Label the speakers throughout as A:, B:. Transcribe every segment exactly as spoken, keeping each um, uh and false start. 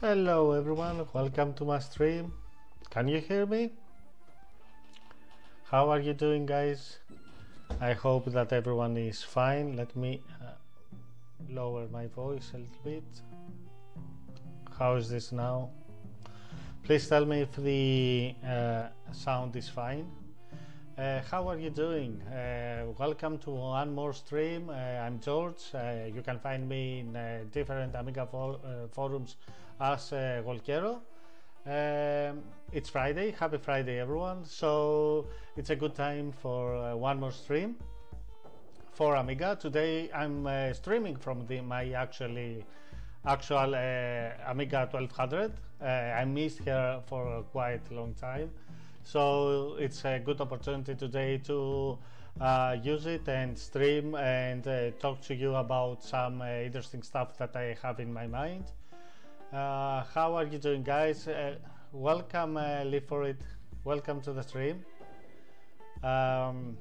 A: Hello everyone, welcome to my stream. Can you hear me? How are you doing, guys? I hope that everyone is fine. Let me uh, lower my voice a little bit. How is this now? Please tell me if the uh, sound is fine. Uh, how are you doing? Uh, welcome to one more stream. Uh, I'm George. Uh, you can find me in uh, different Amiga for, uh, forums as uh, Volkero. Um, it's Friday. Happy Friday, everyone. So it's a good time for uh, one more stream for Amiga. Today I'm uh, streaming from the, my actually actual uh, Amiga twelve hundred. Uh, I missed her for quite a long time. So it's a good opportunity today to uh, use it and stream and uh, talk to you about some uh, interesting stuff that I have in my mind. Uh, how are you doing, guys? Uh, welcome, uh, Live for It. Welcome to the stream. Um,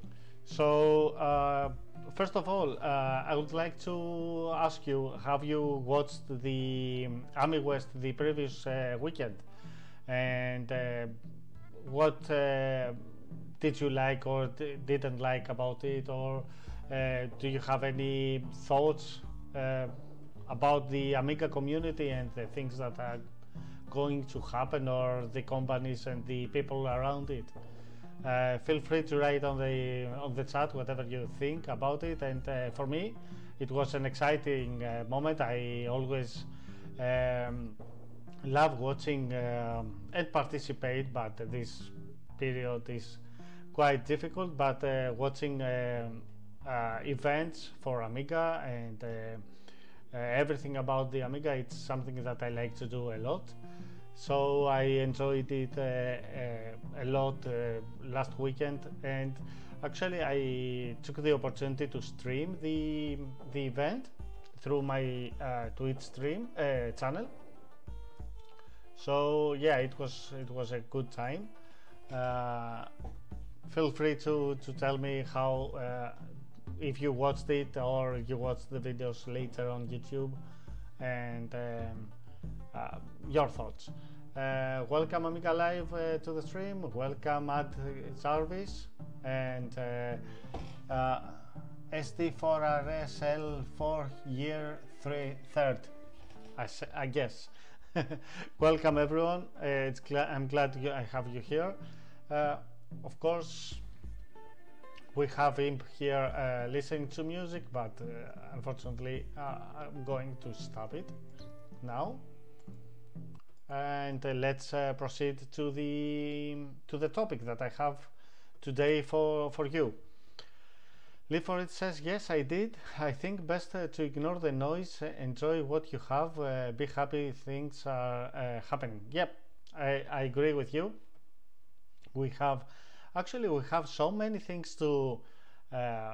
A: so uh, first of all, uh, I would like to ask you: have you watched the AmigaOS the previous uh, weekend? And uh, what uh, did you like or didn't like about it, or uh, do you have any thoughts uh, about the Amiga community and the things that are going to happen, or the companies and the people around it? Uh, feel free to write on the on the chat whatever you think about it. And uh, for me, it was an exciting uh, moment. I always um, love watching um, and participate, but this period is quite difficult. But uh, watching uh, uh, events for Amiga and uh, uh, everything about the Amiga, it's something that I like to do a lot. So I enjoyed it uh, uh, a lot uh, last weekend, and actually I took the opportunity to stream the the event through my uh, Twitch stream uh, channel. So yeah, it was it was a good time. Uh, feel free to to tell me how uh, if you watched it or you watched the videos later on YouTube, and um, uh, your thoughts. Uh, welcome Amiga Live uh, to the stream. Welcome Ad Jarvis and uh, uh, S D four R S L four year three third. I, I guess. Welcome everyone. Uh, it's gla I'm glad you, I have you here. Uh, of course, we have him here uh, listening to music, but uh, unfortunately uh, I'm going to stop it now. And uh, let's uh, proceed to the to the topic that I have today for for you. Live for It says, yes, I did. I think best uh, to ignore the noise, uh, enjoy what you have, uh, be happy things are uh, happening. Yep, I, I agree with you. We have, actually we have so many things to uh,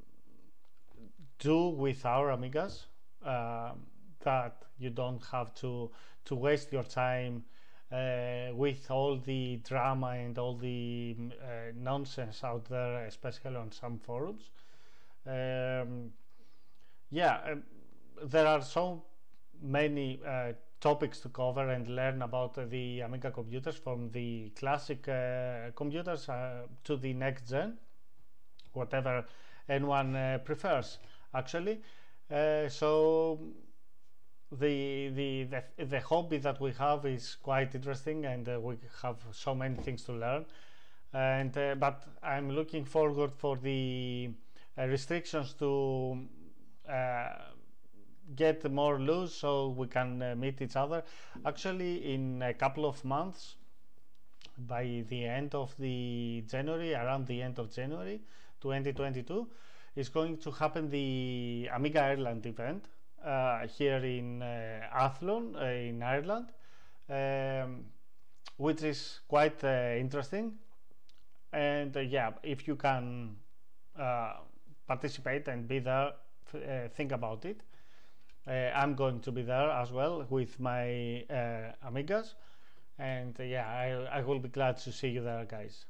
A: do with our Amigas uh, that you don't have to, to waste your time uh, with all the drama and all the uh, nonsense out there, especially on some forums. Um, yeah, uh, there are so many uh, topics to cover and learn about uh, the Amiga computers, from the classic uh, computers uh, to the next gen, whatever anyone uh, prefers, actually. Uh, so the, the the the hobby that we have is quite interesting, and uh, we have so many things to learn. And uh, but I'm looking forward for the uh, restrictions to uh, get more loose, so we can uh, meet each other. Actually, in a couple of months, by the end of the January, around the end of January twenty twenty-two, is going to happen the Amiga Ireland event uh, here in uh, Athlone uh, in Ireland, um, which is quite uh, interesting. And uh, yeah, if you can uh, participate and be there, uh, think about it. Uh, I'm going to be there as well with my uh, Amigas, and uh, yeah, I, I will be glad to see you there, guys.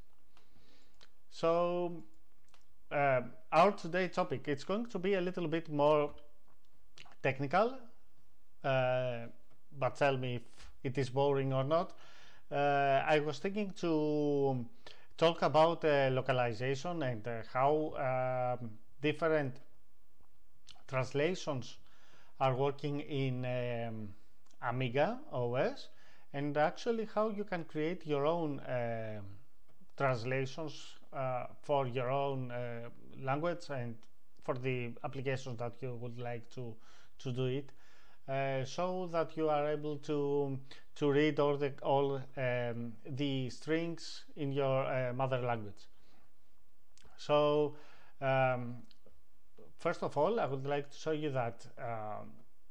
A: So uh, our today topic, it's going to be a little bit more technical, uh, but tell me if it is boring or not. Uh, I was thinking to talk about uh, localization and uh, how um, different translations are working in um, AmigaOS, and actually how you can create your own uh, translations uh, for your own uh, language and for the applications that you would like to to do it, uh, so that you are able to to read all the all um, the strings in your uh, mother language. So um, first of all, I would like to show you that um,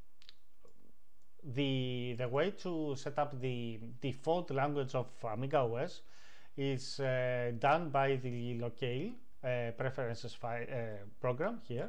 A: the the way to set up the default language of AmigaOS is uh, done by the locale uh, preferences file uh, program here.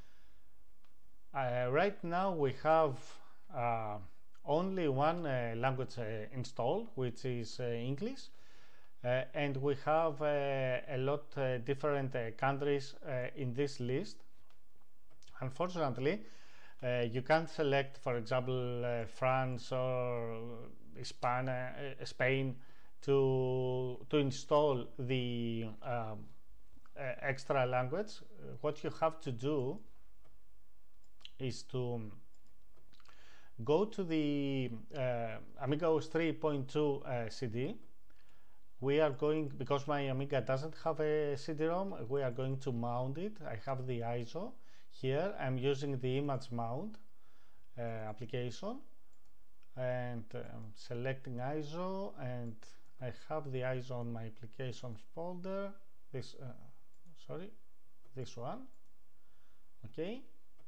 A: Uh, right now we have uh, only one uh, language uh, installed, which is uh, English, uh, and we have uh, a lot uh, different uh, countries uh, in this list. Unfortunately, uh, you can't select, for example, uh, France or Spain, uh, Spain to to install the um, uh, extra language. What you have to do is to go to the uh, AmigaOS three point two uh, C D. We are going, because my Amiga doesn't have a C D ROM, we are going to mount it. I have the I S O here. I'm using the image mount uh, application, and I'm selecting I S O, and I have the I S O on my applications folder. This, uh, sorry, this one. Okay.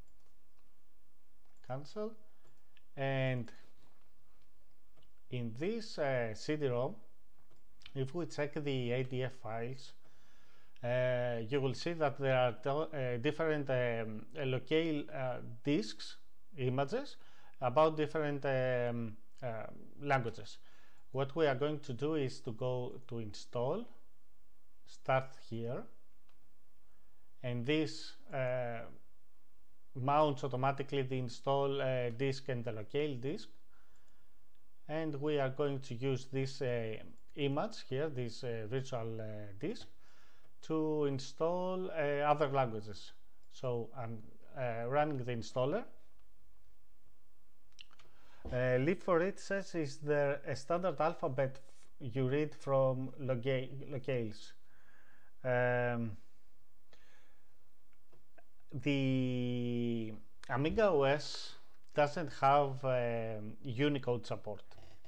A: Cancel. And in this uh, C D ROM, if we check the A D F files, uh, you will see that there are uh, different um, locale uh, disks, images, about different um, uh, languages. What we are going to do is to go to install, start here, and this uh, mounts automatically the install uh, disk and the locale disk, and we are going to use this uh, image here, this uh, virtual uh, disk, to install uh, other languages. So I'm uh, running the installer. Uh, Leave for it says, is there a standard alphabet you read from loca locales? Um, the AmigaOS doesn't have um, Unicode support,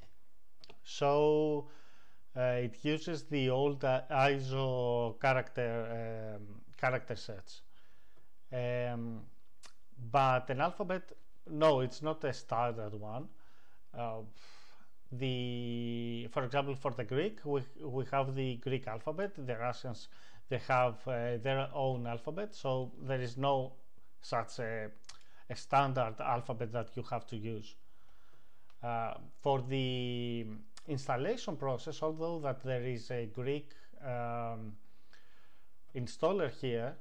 A: so uh, it uses the old uh, I S O character um, character sets. Um, but an alphabet, no, it's not a standard one. Uh, the, for example, for the Greek, we we have the Greek alphabet. The Russians, they have uh, their own alphabet, so there is no such a, a standard alphabet that you have to use. Uh, for the installation process, although that there is a Greek um, installer here,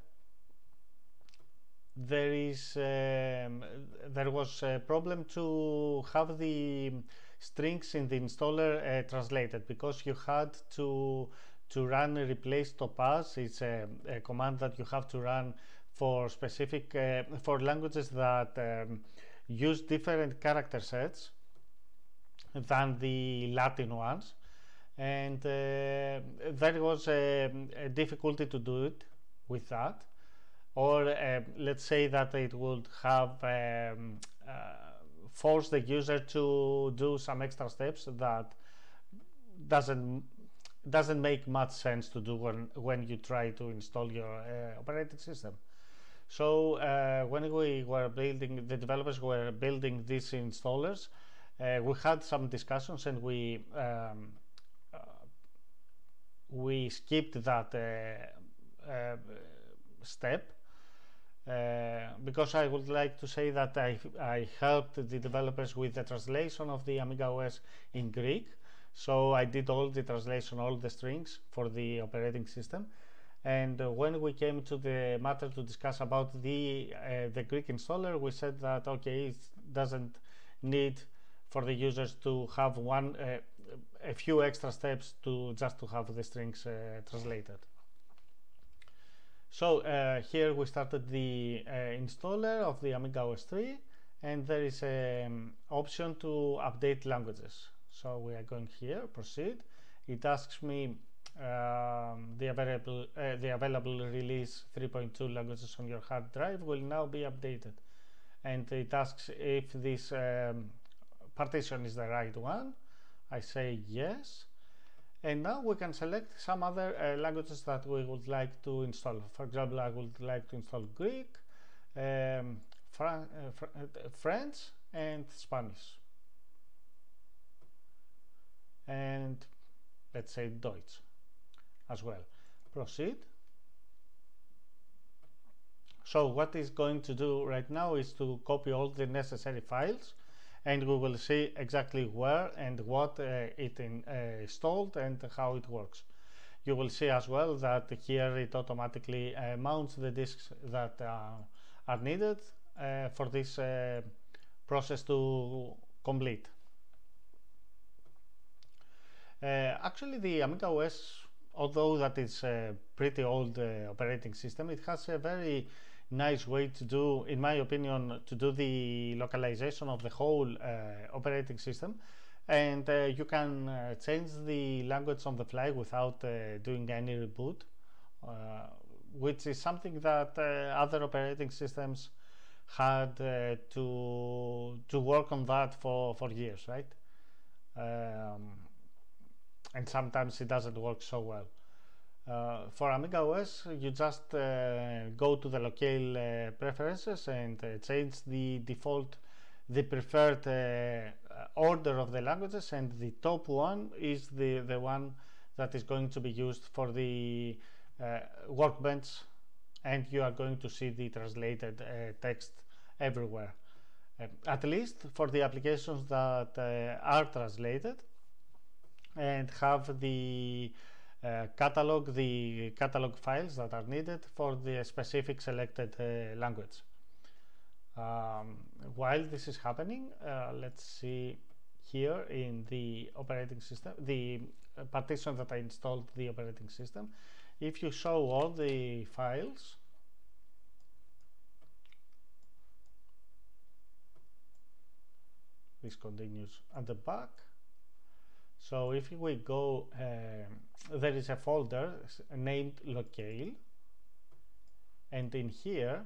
A: there is um, there was a problem to have the strings in the installer uh, translated, because you had to to run a replace topaz. It's a, a command that you have to run for specific uh, for languages that um, use different character sets than the Latin ones, and uh, there was a, a difficulty to do it with that. Or uh, let's say that it would have um, uh, forced the user to do some extra steps that doesn't doesn't make much sense to do when, when you try to install your uh, operating system. So uh, when we were building, the developers were building these installers, uh, we had some discussions, and we um, uh, we skipped that uh, uh, step. Uh, because I would like to say that I, I helped the developers with the translation of the AmigaOS in Greek. So I did all the translation, all the strings for the operating system. And uh, when we came to the matter to discuss about the, uh, the Greek installer, we said that, okay, it doesn't need for the users to have one uh, a few extra steps to just to have the strings uh, translated. So uh, here we started the uh, installer of the AmigaOS three, and there is an um, option to update languages. So we are going here, proceed. It asks me um, the available uh, the available release three point two languages on your hard drive will now be updated, and it asks if this um, partition is the right one. I say yes. And now we can select some other uh, languages that we would like to install. For example, I would like to install Greek, um, Fran uh, Fr uh, French, and Spanish. And let's say Deutsch as well. Proceed. So what it's going to do right now is to copy all the necessary files, and we will see exactly where and what uh, it in, uh, installed and how it works. You will see as well that here it automatically uh, mounts the disks that uh, are needed uh, for this uh, process to complete. Uh, actually, the AmigaOS, although that is a pretty old uh, operating system, it has a very nice way to do, in my opinion, to do the localization of the whole uh, operating system, and uh, you can uh, change the language on the fly without uh, doing any reboot, uh, which is something that uh, other operating systems had uh, to to work on that for for years, right? Um, and sometimes it doesn't work so well. Uh, for AmigaOS, you just uh, go to the locale uh, preferences and uh, change the default, the preferred uh, order of the languages, and the top one is the, the one that is going to be used for the uh, workbench, and you are going to see the translated uh, text everywhere. Uh, at least for the applications that uh, are translated and have the Uh, catalog the catalog files that are needed for the specific selected uh, language. Um, while this is happening, uh, let's see here in the operating system, the uh, partition that I installed the operating system. If you show all the files, this continues at the back. So if we go, uh, there is a folder named locale, and in here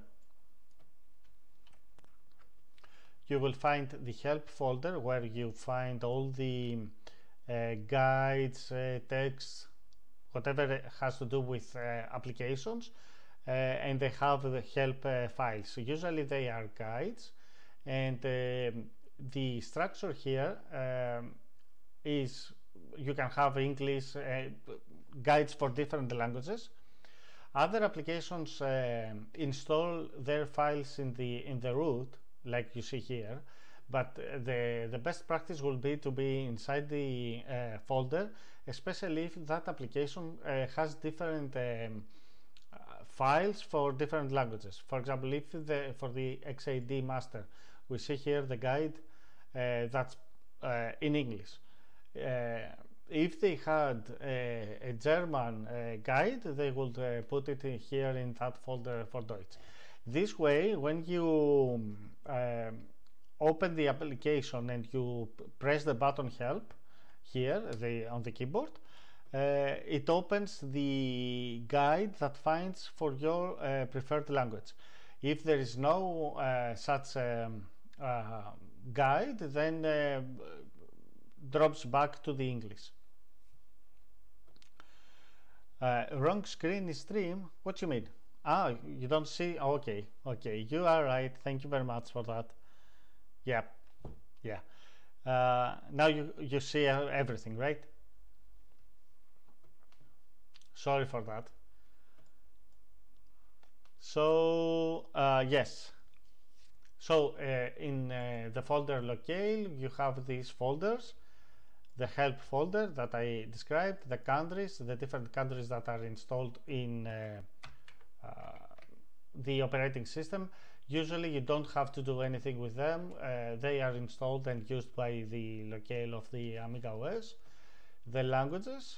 A: you will find the help folder where you find all the uh, guides, uh, texts, whatever has to do with uh, applications, uh, and they have the help uh, files. So usually they are guides, and uh, the structure here um, is you can have English uh, guides for different languages. Other applications uh, install their files in the in the root, like you see here, but the the best practice will be to be inside the uh, folder, especially if that application uh, has different um, uh, files for different languages. For example, if the for the X A D master, we see here the guide uh, that's uh, in English. Uh, if they had a, a German uh, guide, they would uh, put it in here in that folder for Deutsch. This way, when you um, open the application and you press the button help here the, on the keyboard, uh, it opens the guide that finds for your uh, preferred language. If there is no uh, such um, uh, guide, then uh, drops back to the English. Uh, wrong screen is stream. What do you mean? Ah, you don't see? Okay, okay, you are right. Thank you very much for that. Yeah, yeah. Uh, now you you see everything, right? Sorry for that. So uh, yes. So uh, in uh, the folder locale, you have these folders. The help folder that I described, the countries, the different countries that are installed in uh, uh, the operating system. Usually you don't have to do anything with them. Uh, they are installed and used by the locale of the AmigaOS. The languages,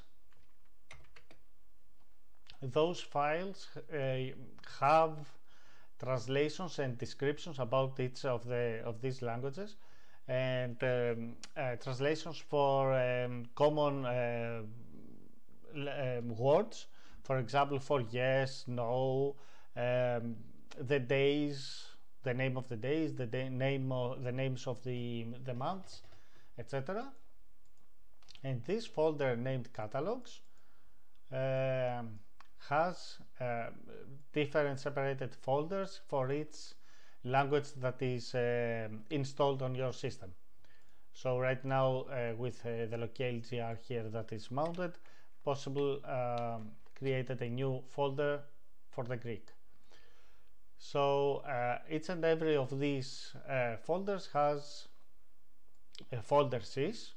A: those files uh, have translations and descriptions about each of the of these languages, and um, uh, translations for um, common uh, um, words, for example, for yes, no, um, the days, the name of the days, the day, name of the names of the the months, et cetera. And this folder named catalogs um, has uh, different separated folders for each language that is uh, installed on your system. So right now uh, with uh, the locale G R here that is mounted, possible um, created a new folder for the Greek. So uh, each and every of these uh, folders has a folder sys,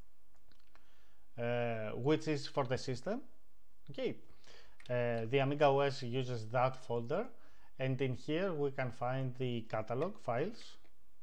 A: uh, which is for the system. Okay, uh, the AmigaOS uses that folder, and in here we can find the catalog files.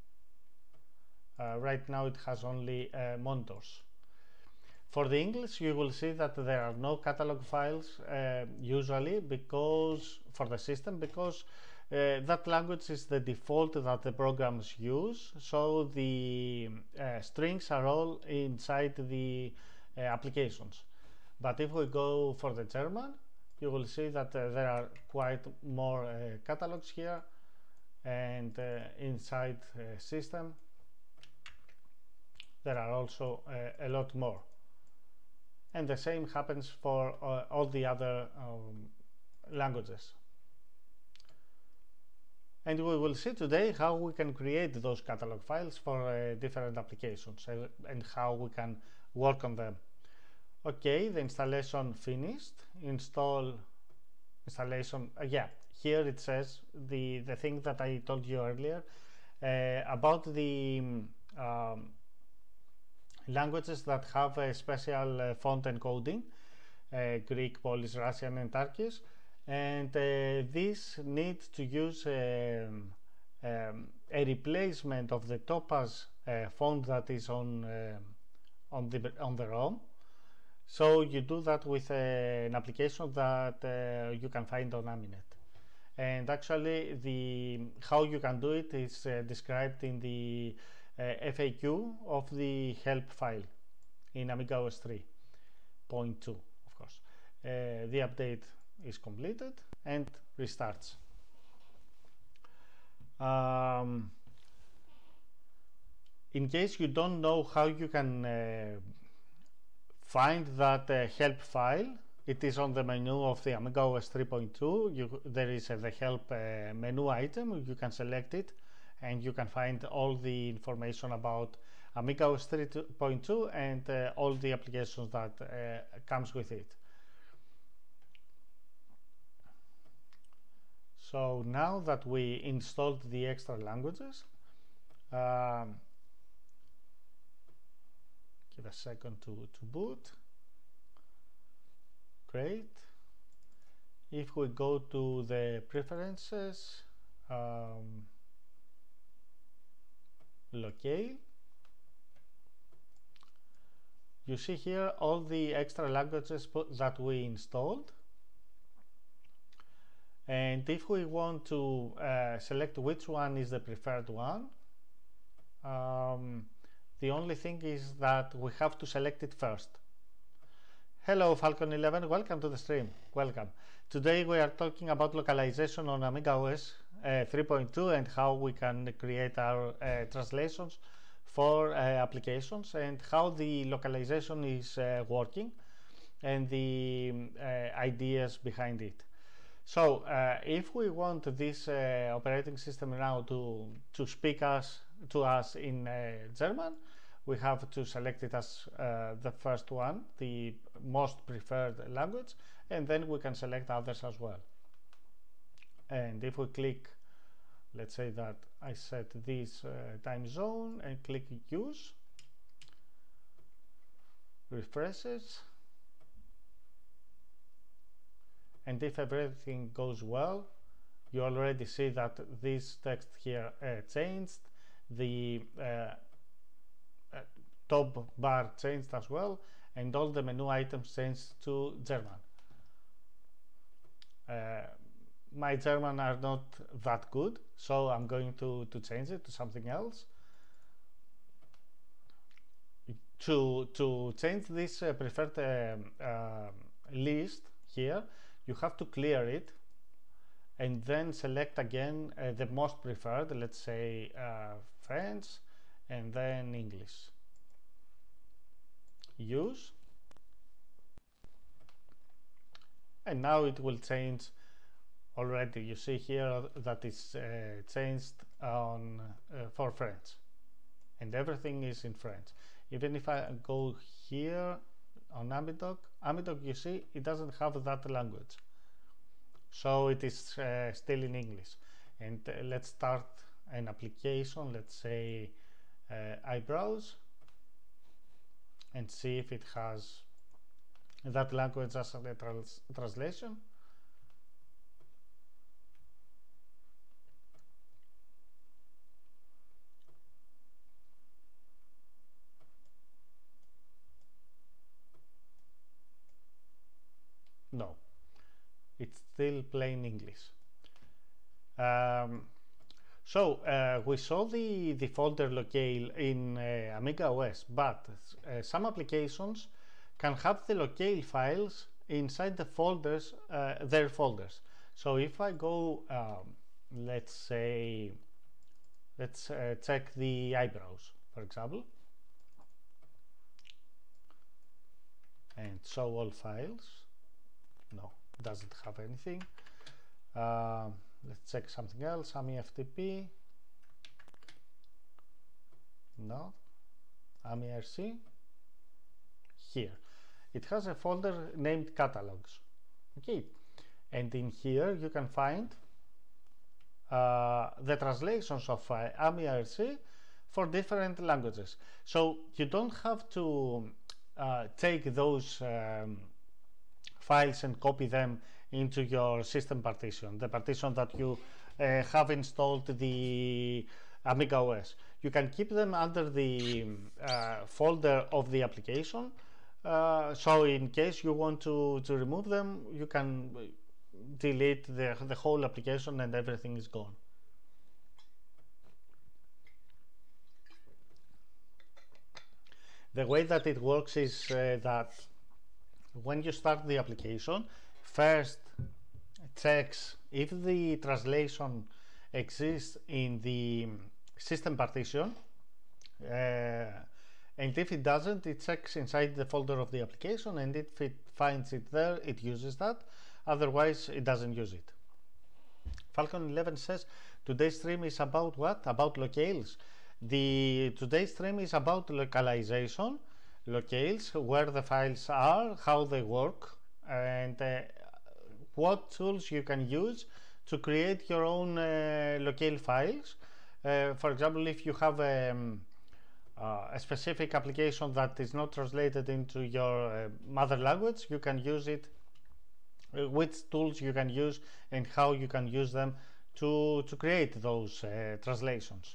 A: Uh, right now it has only uh, monitors. For the English, you will see that there are no catalog files uh, usually, because for the system, because uh, that language is the default that the programs use, so the uh, strings are all inside the uh, applications. But if we go for the German, you will see that uh, there are quite more uh, catalogs here, and uh, inside uh, system there are also uh, a lot more. And the same happens for uh, all the other um, languages. And we will see today how we can create those catalog files for uh, different applications uh, and how we can work on them. Okay, the installation finished. Install installation. Uh, yeah, here it says the the thing that I told you earlier uh, about the um, languages that have a special uh, font encoding, uh, Greek, Polish, Russian, and Turkish, and uh, this needs to use um, um, a replacement of the Topaz uh, font that is on uh, on the on the ROM. So you do that with uh, an application that uh, you can find on Aminet. And actually, the how you can do it is uh, described in the uh, F A Q of the help file in AmigaOS three point two, of course. Uh, the update is completed and restarts. Um, in case you don't know how you can uh, find that uh, help file, it is on the menu of the AmigaOS three point two. You, there is uh, the help uh, menu item. You can select it and you can find all the information about AmigaOS three point two and uh, all the applications that uh, comes with it. So now that we installed the extra languages, um, give a second to, to boot. Great. If we go to the preferences, um, locale, you see here all the extra languages that we installed. And if we want to uh, select which one is the preferred one, um, the only thing is that we have to select it first. Hello Falcon eleven, welcome to the stream. Welcome. Today we are talking about localization on AmigaOS uh, three point two and how we can create our uh, translations for uh, applications, and how the localization is uh, working and the uh, ideas behind it. So uh, if we want this uh, operating system now to, to speak us, to us in uh, German, we have to select it as uh, the first one, the most preferred language, and then we can select others as well. And if we click, let's say that I set this uh, time zone and click use, refreshes, and if everything goes well, you already see that this text here uh, changed, the uh, uh, top bar changed as well, and all the menu items changed to German. Uh, my German are not that good, so I'm going to, to change it to something else. To, to change this uh, preferred uh, uh, list here, you have to clear it and then select again uh, the most preferred, let's say uh, French, and then English. Use, and now it will change. Already you see here that it's uh, changed on uh, for French, and everything is in French. Even if I go here on AmiDoc, AmiDoc, you see it doesn't have that language, so it is uh, still in English. And uh, let's start an application, let's say uh, eyebrows, and see if it has that language as a trans translation. No, it's still plain English. Um, so uh, we saw the, the folder locale in uh, AmigaOS, but uh, some applications can have the locale files inside the folders, uh, their folders. So if I go, um, let's say, let's uh, check the eyebrows, for example, and show all files. No, doesn't have anything. Uh, let's check something else. AmiFTP. No. AmiRC. Here, it has a folder named catalogs. Okay, and in here you can find uh, the translations of uh, AmiRC for different languages. So you don't have to uh, take those um, files and copy them into your system partition, the partition that you uh, have installed the AmigaOS. You can keep them under the uh, folder of the application, uh, so in case you want to, to remove them, you can delete the, the whole application and everything is gone. The way that it works is uh, that when you start the application, first checks if the translation exists in the system partition, uh, and if it doesn't, it checks inside the folder of the application, and if it finds it there, it uses that. Otherwise, it doesn't use it. Falcon eleven says today's stream is about what? About locales. The today's stream is about localization, locales, where the files are, how they work, and uh, what tools you can use to create your own uh, locale files. Uh, for example, if you have um, uh, a specific application that is not translated into your uh, mother language, you can use it, uh, which tools you can use and how you can use them to, to create those uh, translations.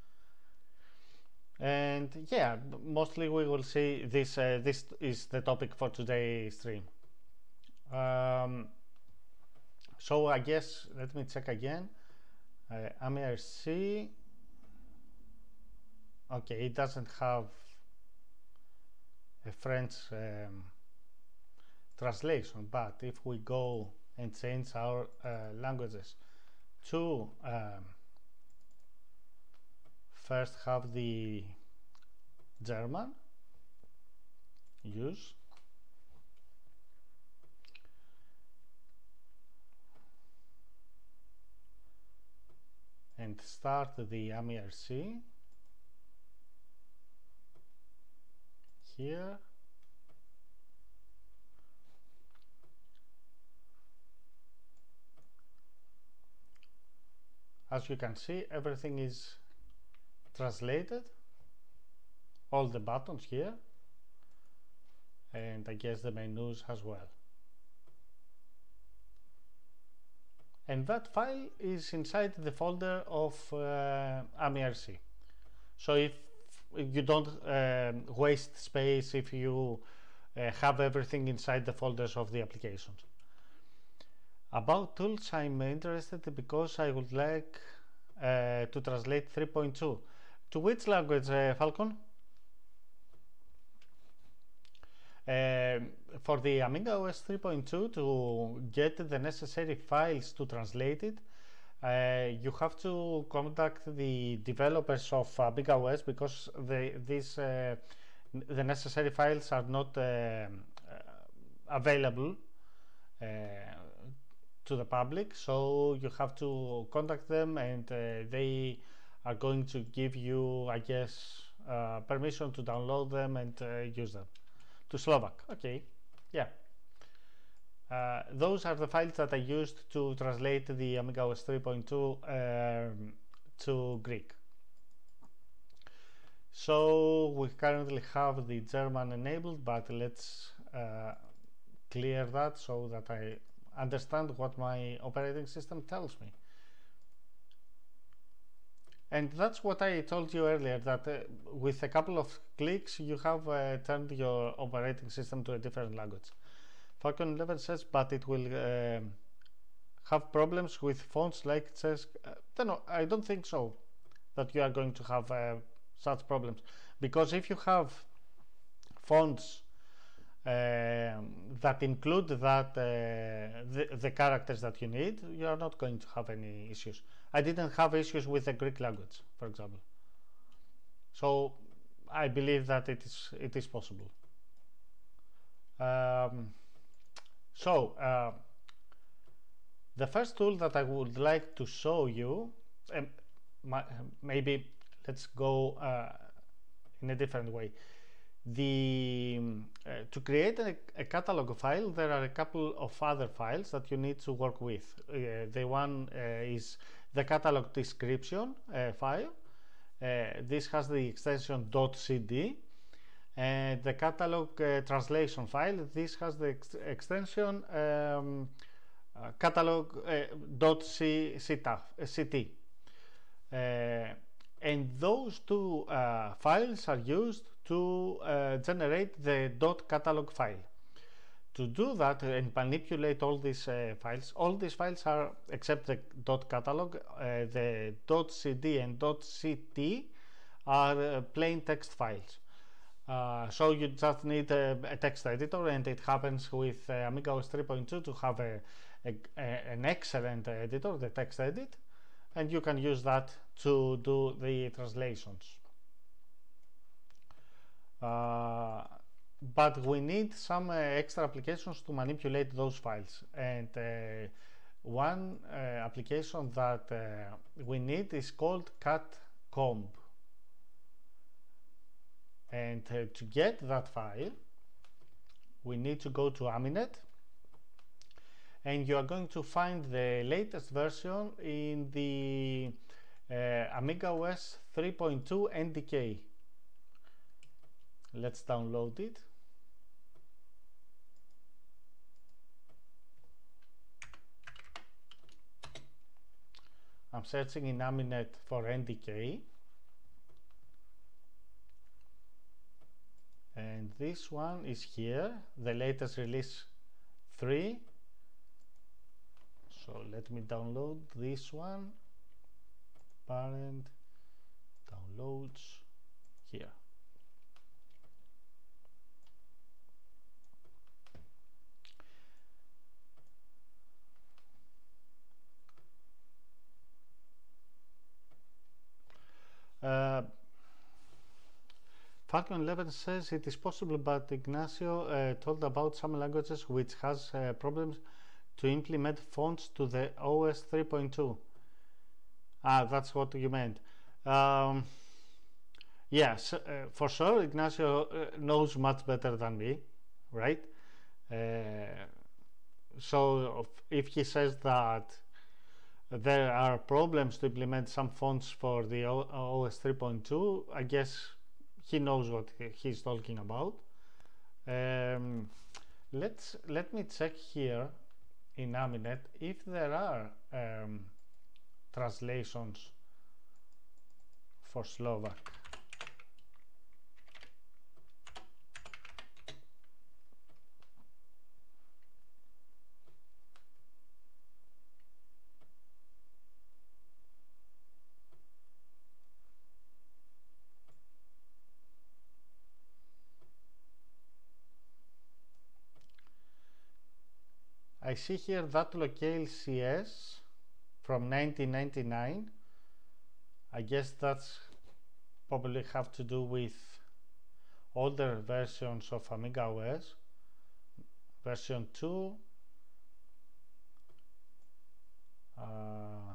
A: And yeah, mostly we will see this. Uh, this is the topic for today's stream. Um, so I guess let me check again. Uh, AmiRC. Okay, it doesn't have a French um, translation, but if we go and change our uh, languages to um, first have the German, use, and start the AmiRC here. As you can see, everything is translated, all the buttons here, and I guess the menus as well. and that file is inside the folder of uh, AmiRC. So if you don't uh, waste space, if you uh, have everything inside the folders of the applications. About tools, I'm interested because I would like uh, to translate three point two. To which language, uh, Falcon? Uh, for the AmigaOS three point two, to get the necessary files to translate it, uh, you have to contact the developers of AmigaOS, because the, these, uh, the necessary files are not uh, uh, available uh, to the public, so you have to contact them, and uh, they are going to give you, I guess, uh, permission to download them and uh, use them. To Slovak, okay, yeah. Uh, those are the files that I used to translate the AmigaOS three point two um, to Greek. So we currently have the German enabled, but let's uh, clear that so that I understand what my operating system tells me. And that's what I told you earlier, that uh, with a couple of clicks you have uh, turned your operating system to a different language. Falcon eleven says, but it will uh, have problems with fonts like it says. Uh, no, I don't think so, that you are going to have uh, such problems. Because if you have fonts uh, that include that uh, the, the characters that you need, you are not going to have any issues. I didn't have issues with the Greek language, for example. So I believe that it is it is possible. Um, so uh, the first tool that I would like to show you, um, my, maybe let's go uh, in a different way. The uh, to create a, a catalog file, there are a couple of other files that you need to work with. Uh, the one uh, is the catalog description uh, file. Uh, this has the extension .cd, and the catalog uh, translation file. This has the ex extension um, uh, catalog uh, .ct. Uh, and those two uh, files are used to uh, generate the .catalog file. To do that and manipulate all these uh, files, all these files are, except the .catalog, uh, the .cd and .ct are uh, plain text files. Uh, so you just need a, a text editor, and it happens with uh, AmigaOS three point two to have a, a, a, an excellent editor, the text edit, and you can use that to do the translations. Uh, but we need some uh, extra applications to manipulate those files, and uh, one uh, application that uh, we need is called catcomb. And uh, to get that file, we need to go to Aminet, and you are going to find the latest version in the uh, AmigaOS three point two N D K. Let's download it. I'm searching in Aminet for N D K, and this one is here, the latest release three. So let me download this one, parent, downloads, here. Uh, Falcon eleven says it is possible, but Ignacio uh, told about some languages which has uh, problems to implement fonts to the O S three point two. Ah, that's what you meant. Um, yes, uh, for sure, Ignacio uh, knows much better than me, right? Uh, so if he says that there are problems to implement some fonts for the O S three point two, I guess he knows what he's talking about. Um, let's let me check here in Aminet if there are um, translations for Slovak. I see here that locale C S from nineteen ninety-nine. I guess that's probably have to do with older versions of AmigaOS. Version two. Uh,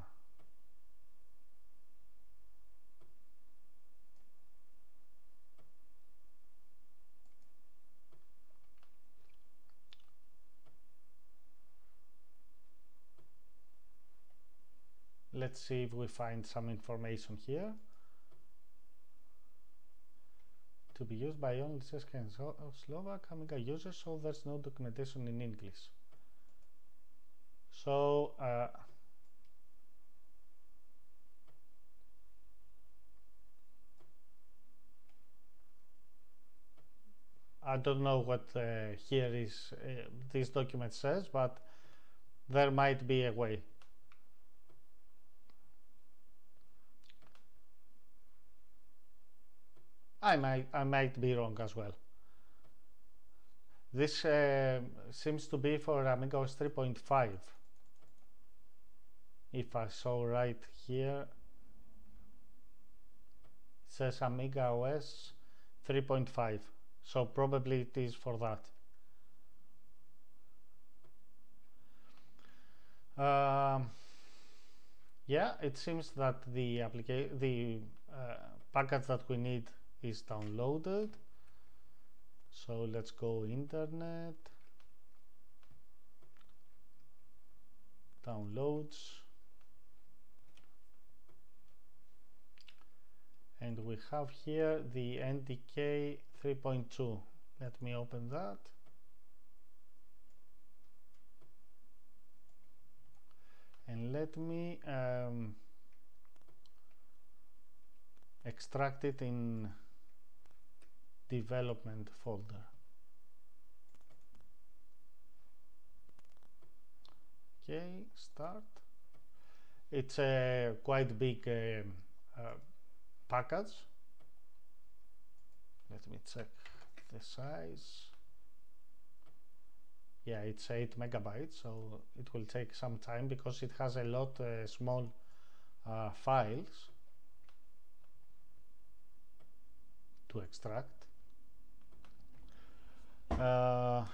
A: Let's see if we find some information here. To be used by only Czech and Slovak Amiga users, so there's no documentation in English. So uh, I don't know what uh, here is uh, this document says, but there might be a way. I might, I might be wrong as well. This uh, seems to be for AmigaOS three point five. If I saw right here, it says AmigaOS three point five. So probably it is for that. Um, yeah, it seems that the application, the uh, package that we need is downloaded. So let's go internet, downloads, and we have here the N D K three point two. Let me open that. And let me um, extract it in development folder. Okay, start. It's a quite big uh, uh, package. Let me check the size. Yeah, it's eight megabytes, so it will take some time because it has a lot of uh, small uh, files to extract. Uh,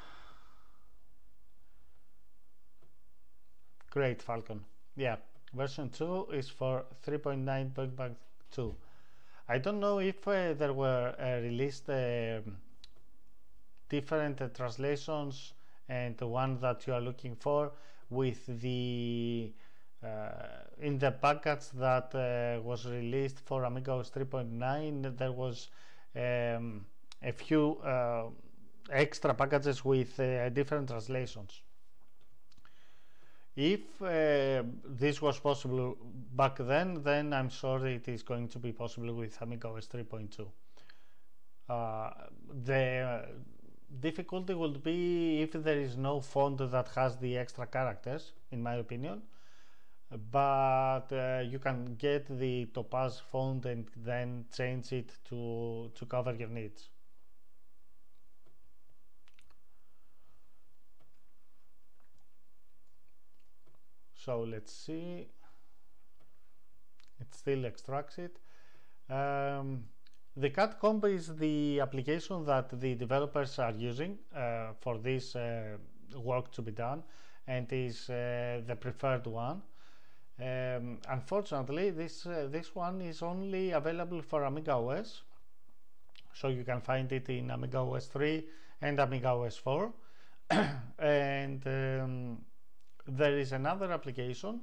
A: great, Falcon. Yeah, version two is for three point nine point two. I don't know if uh, there were uh, released uh, different uh, translations, and the one that you are looking for with the uh, in the package that uh, was released for AmigaOS three point nine, there was um, a few uh, extra packages with uh, different translations. If uh, this was possible back then, then I'm sure it is going to be possible with AmigaOS three point two. Uh, the difficulty would be if there is no font that has the extra characters, in my opinion, but uh, you can get the Topaz font and then change it to, to cover your needs. So let's see, it still extracts it. Um, the C A D comp is the application that the developers are using uh, for this uh, work to be done, and is uh, the preferred one. Um, unfortunately, this uh, this one is only available for AmigaOS, so you can find it in AmigaOS three and AmigaOS four, and um, there is another application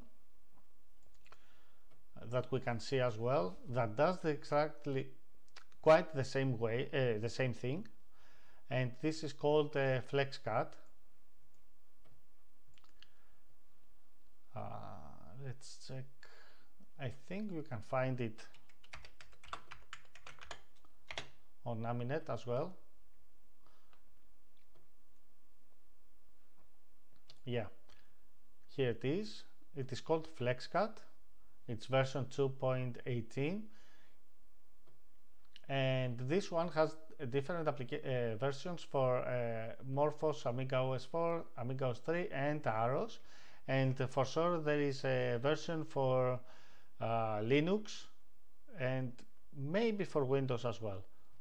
A: that we can see as well that does the exactly quite the same way, uh, the same thing, and this is called uh, FlexCut. let's check. I think you can find it on Aminet as well. Yeah, here it is. It is called FlexCut. It's version two point eighteen, and this one has different uh, versions for uh, Morphos, AmigaOS four, AmigaOS three, and Aros. And for sure there is a version for uh, Linux and maybe for Windows as well.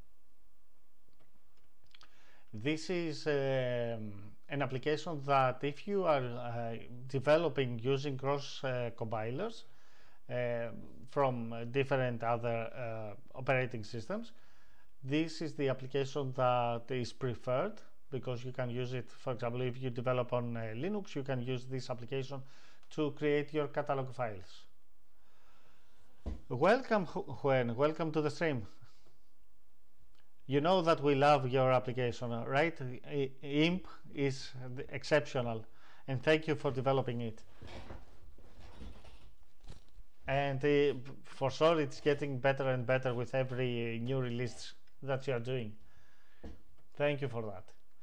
A: This is um, an application that if you are uh, developing using cross uh, compilers uh, from different other uh, operating systems, this is the application that is preferred, because you can use it. For example, if you develop on uh, Linux, you can use this application to create your catalog files. Welcome, Juan. Welcome to the stream. You know that we love your application, right? I imp is exceptional, and thank you for developing it. And uh, for sure it's getting better and better with every new release that you are doing. Thank you for that.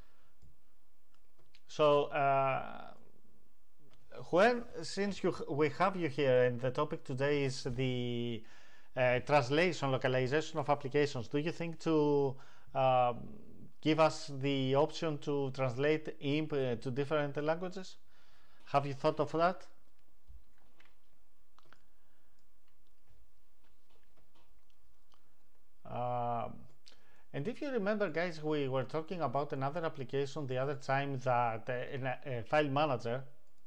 A: So uh, when, since you, we have you here, and the topic today is the uh, translation, localization of applications, do you think to uh, give us the option to translate imp uh, to different languages? Have you thought of that? Um, and if you remember, guys, we were talking about another application the other time, that uh, in a, a file manager,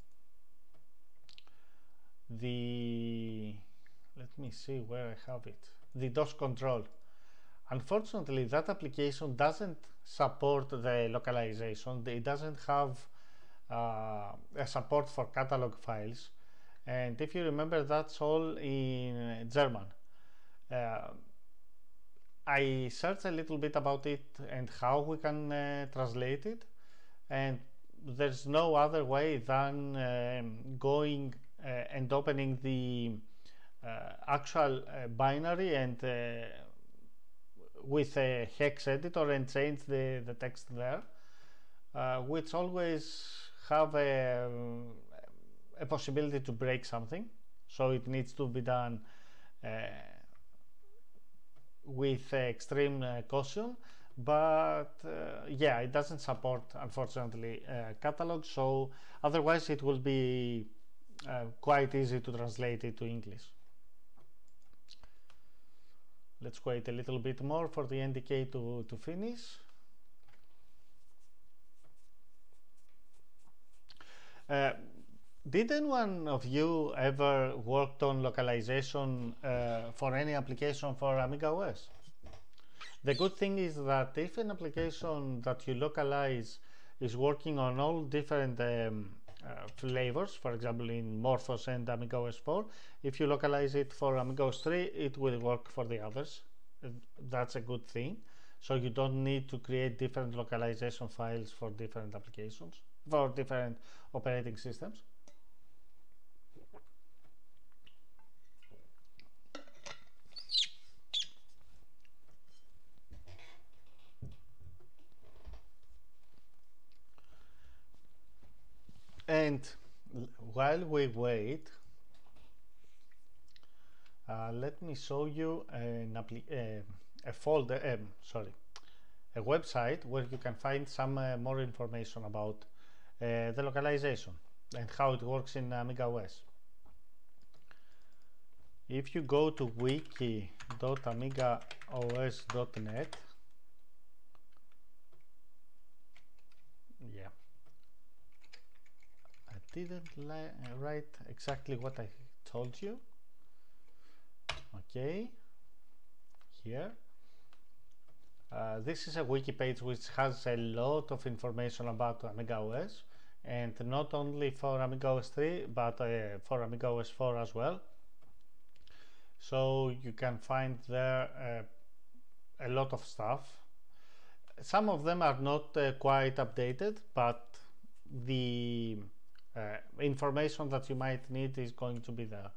A: the, let me see where I have it, the DOS control. Unfortunately, that application doesn't support the localization. It doesn't have uh, a support for catalog files, and if you remember, that's all in German. Uh, I searched a little bit about it and how we can uh, translate it, and there's no other way than um, going uh, and opening the uh, actual uh, binary and uh, with a hex editor and change the, the text there, uh, which always have a, a possibility to break something, so it needs to be done uh, with uh, extreme uh, caution. But uh, yeah, it doesn't support, unfortunately, uh, catalog, so otherwise it will be uh, quite easy to translate it to English. Let's wait a little bit more for the N D K to, to finish. Uh, Did anyone of you ever worked on localization uh, for any application for AmigaOS? The good thing is that if an application that you localize is working on all different um, uh, flavors, for example in Morphos and AmigaOS four, if you localize it for AmigaOS three, it will work for the others. That's a good thing. So you don't need to create different localization files for different applications, for different operating systems. And while we wait, uh, let me show you an uh, a folder, um, sorry, a website where you can find some uh, more information about uh, the localization and how it works in AmigaOS. If you go to wiki dot amiga O S dot net, yeah, I didn't write exactly what I told you. Okay, here. Uh, this is a wiki page which has a lot of information about AmigaOS, and not only for AmigaOS three, but uh, for AmigaOS four as well. So you can find there uh, a lot of stuff. Some of them are not uh, quite updated, but the uh, information that you might need is going to be there.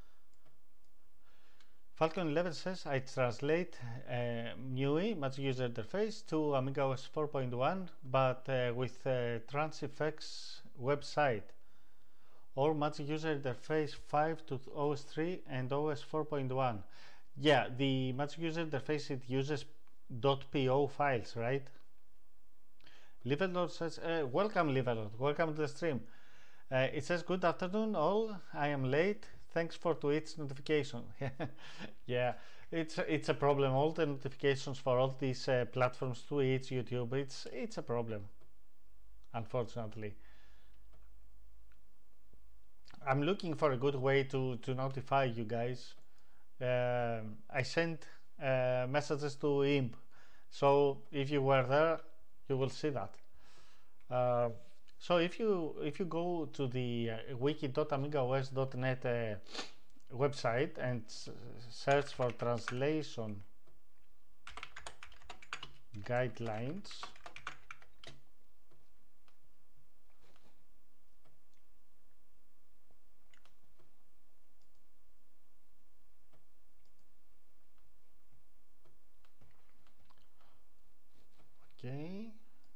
A: Falcon eleven says I translate uh, M U I, Match User Interface, to AmigaOS four point one, but uh, with uh, TransFX website, or Match User Interface five to O S three and O S four point one. Yeah, the Match User Interface, it uses .po files, right? Livelord says, uh, welcome Livelord, welcome to the stream. Uh, it says, good afternoon all, I am late, thanks for Twitch notification. Yeah, it's it's a problem, all the notifications for all these uh, platforms, Twitch, YouTube, it's it's a problem, unfortunately. I'm looking for a good way to, to notify you guys. Uh, I sent uh, messages to Imp, so if you were there, you will see that. Uh, so if you if you go to the uh, wiki dot amiga O S dot net uh, website and search for translation guidelines, okay,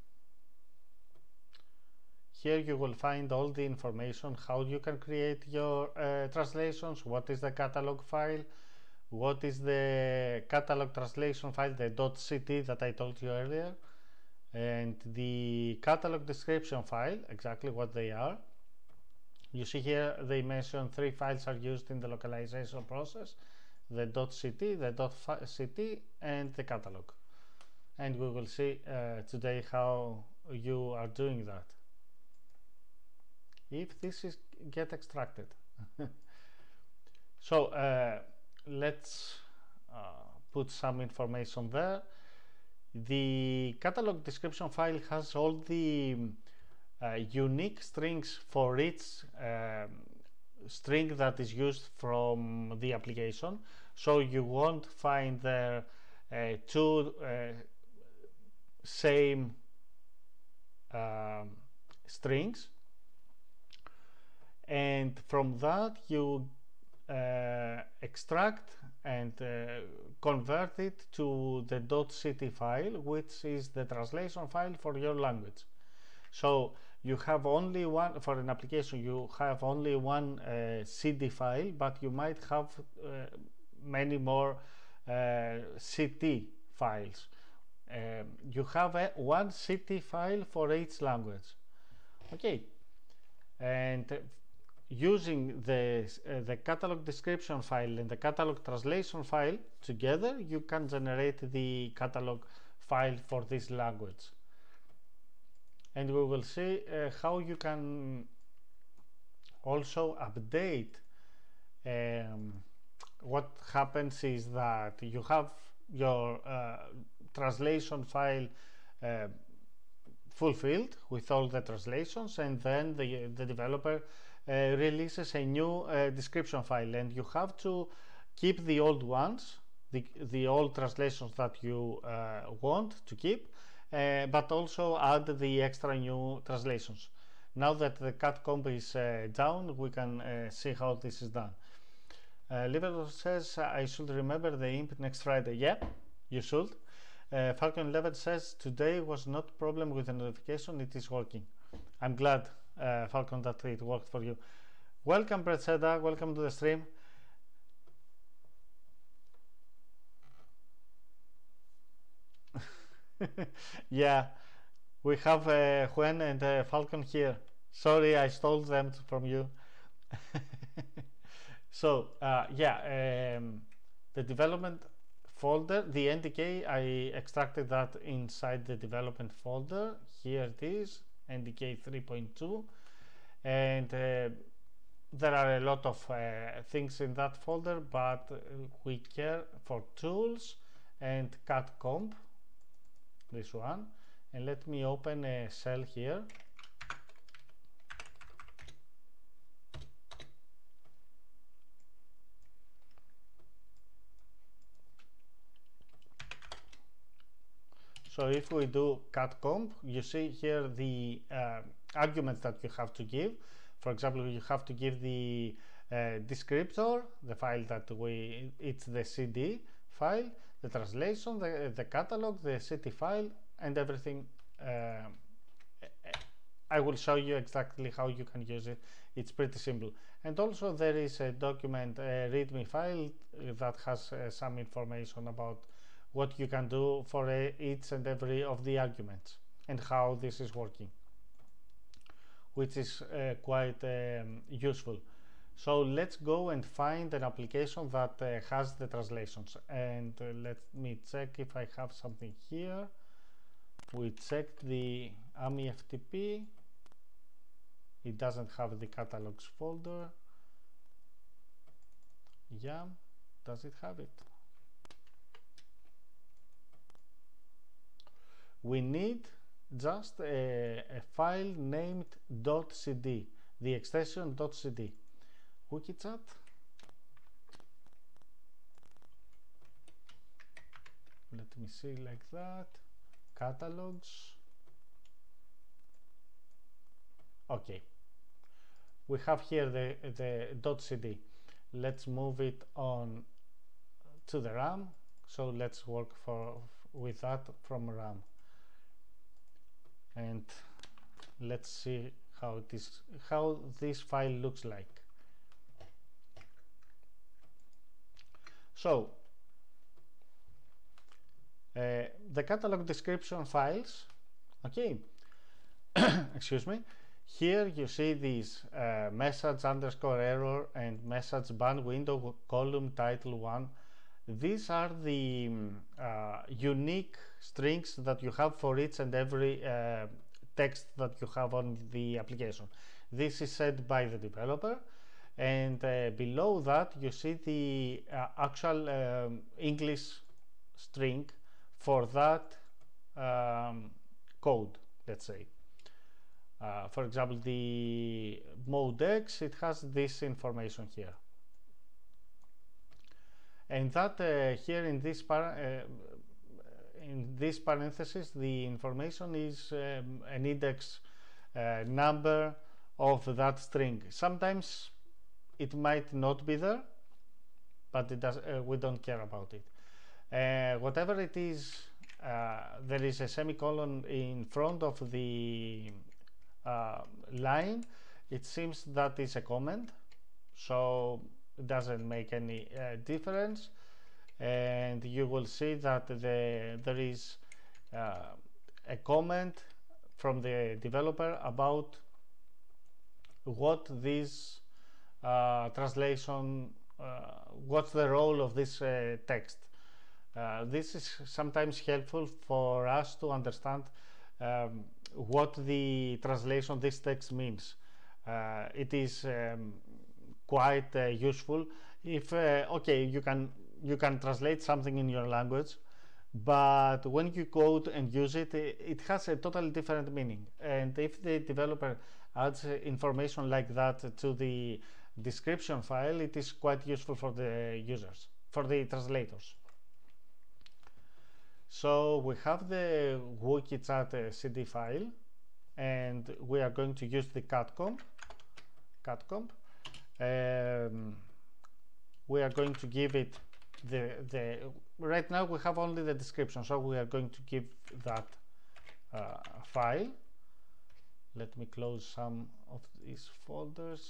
A: here you will find all the information how you can create your uh, translations, what is the catalog file, what is the catalog translation file, the .ct that I told you earlier, and the catalog description file, exactly what they are. You see here they mention three files are used in the localization process, the .ct, the .ct, and the catalog. And we will see uh, today how you are doing that, if this is get extracted. So uh, let's uh, put some information there. The catalog description file has all the uh, unique strings for each um, string that is used from the application, so you won't find there uh, two uh, same um, strings, and from that you uh, extract and uh, convert it to the .ct file, which is the translation file for your language. So you have only one, for an application you have only one uh, C D file, but you might have uh, many more uh, C T files. Um, you have a, one C T file for each language. Okay, and uh, using the, uh, the catalog description file and the catalog translation file together, you can generate the catalog file for this language. And we will see uh, how you can also update. Um, what happens is that you have your uh, translation file uh, fulfilled with all the translations, and then the, the developer uh, releases a new uh, description file, and you have to keep the old ones, the, the old translations that you uh, want to keep, uh, but also add the extra new translations. Now that the cat comp is uh, down, we can uh, see how this is done. Uh, Liverpool says I should remember the imp next Friday. Yeah, you should. Uh, Falcon eleven says today was not problem with the notification, it is working. I'm glad, uh, Falcon, that it worked for you. Welcome, Bretseda, welcome to the stream. Yeah, we have uh, Juan and uh, Falcon here. Sorry, I stole them from you. So uh, yeah, um, the development folder, the N D K, I extracted that inside the development folder. Here it is, N D K three point two, and uh, there are a lot of uh, things in that folder, but we care for tools and cat comp, this one. And let me open a shell here. So if we do cat comp, you see here the uh, arguments that you have to give. For example, you have to give the uh, descriptor, the file that we, it's the C D file, the translation, the, the catalog, the C T file, and everything. Uh, I will show you exactly how you can use it. It's pretty simple. And also there is a document, a README file that has uh, some information about what you can do for uh, each and every of the arguments and how this is working, which is uh, quite um, useful. So let's go and find an application that uh, has the translations, and uh, let me check if I have something here. We checked the Ami F T P. It doesn't have the catalogs folder. Yeah, does it have it? We need just a, a file named .cd, the extension .cd. Wikichat. Let me see, like that. Catalogs. Okay. We have here the, the .cd. Let's move it on to the RAM. So let's work for with that from RAM. And let's see how it is, how this file looks like. So uh, the catalog description files, okay, excuse me. Here you see these uh, message underscore error and message ban window column title one. These are the uh, unique strings that you have for each and every uh, text that you have on the application. This is set by the developer, and uh, below that you see the uh, actual um, English string for that um, code, let's say. Uh, for example, the mode X, it has this information here. And that uh, here in this par uh, in this parenthesis, the information is um, an index uh, number of that string. Sometimes it might not be there, but it does, uh, we don't care about it. Uh, whatever it is, uh, there is a semicolon in front of the uh, line. It seems that is a comment, so it doesn't make any uh, difference, and you will see that the, there is uh, a comment from the developer about what this uh, translation, uh, what's the role of this uh, text. Uh, this is sometimes helpful for us to understand um, what the translation of this text means. Uh, it is um, quite uh, useful if uh, okay, you can you can translate something in your language, but when you go and use it, it has a totally different meaning. And if the developer adds information like that to the description file, it is quite useful for the users, for the translators. So we have the Wikichat uh, C D file, and we are going to use the catcomp. catcomp. Um, we are going to give it the the right now we have only the description, so we are going to give that uh, file. Let me close some of these folders.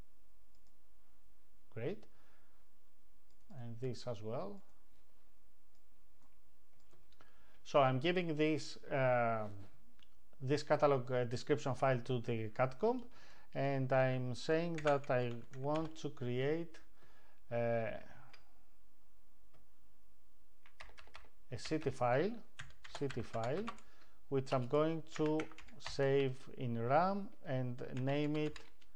A: Great, and this as well. So I'm giving this uh, this catalog uh, description file to the catcomp, and I'm saying that I want to create uh, a C T file, C T file, which I'm going to save in RAM and name it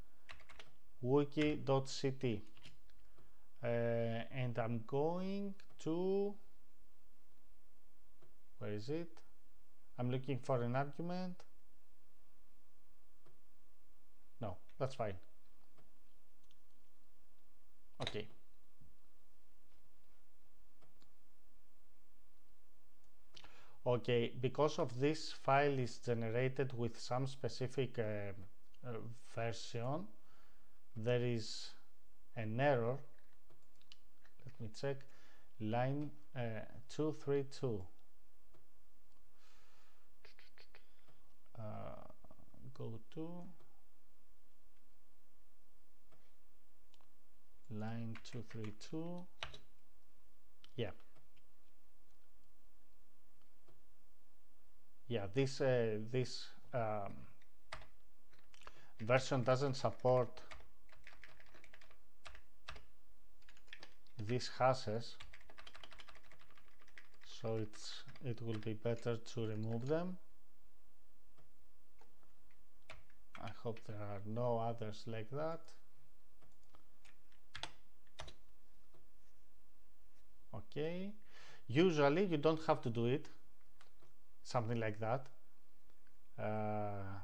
A: wiki.ct. Uh, and I'm going to, where is it? I'm looking for an argument. No, that's fine. Okay. Okay, because of this file is generated with some specific uh, uh, version there is an error. Let me check. Line uh, two three two. Uh, go to line two three two. Yeah. Yeah, this uh, this um, version doesn't support these hashes, so it's it will be better to remove them. I hope there are no others like that. Okay, usually you don't have to do it, something like that, uh,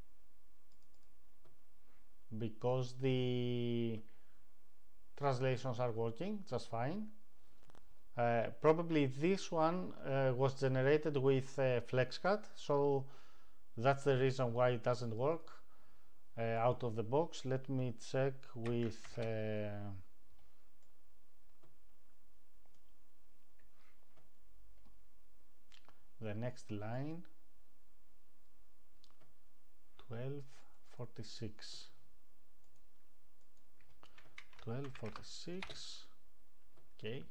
A: because the translations are working just fine. Uh, probably this one uh, was generated with uh, FlexCut, so that's the reason why it doesn't work uh, out of the box. Let me check with uh, the next line. Twelve forty-six. Twelve forty-six. Okay.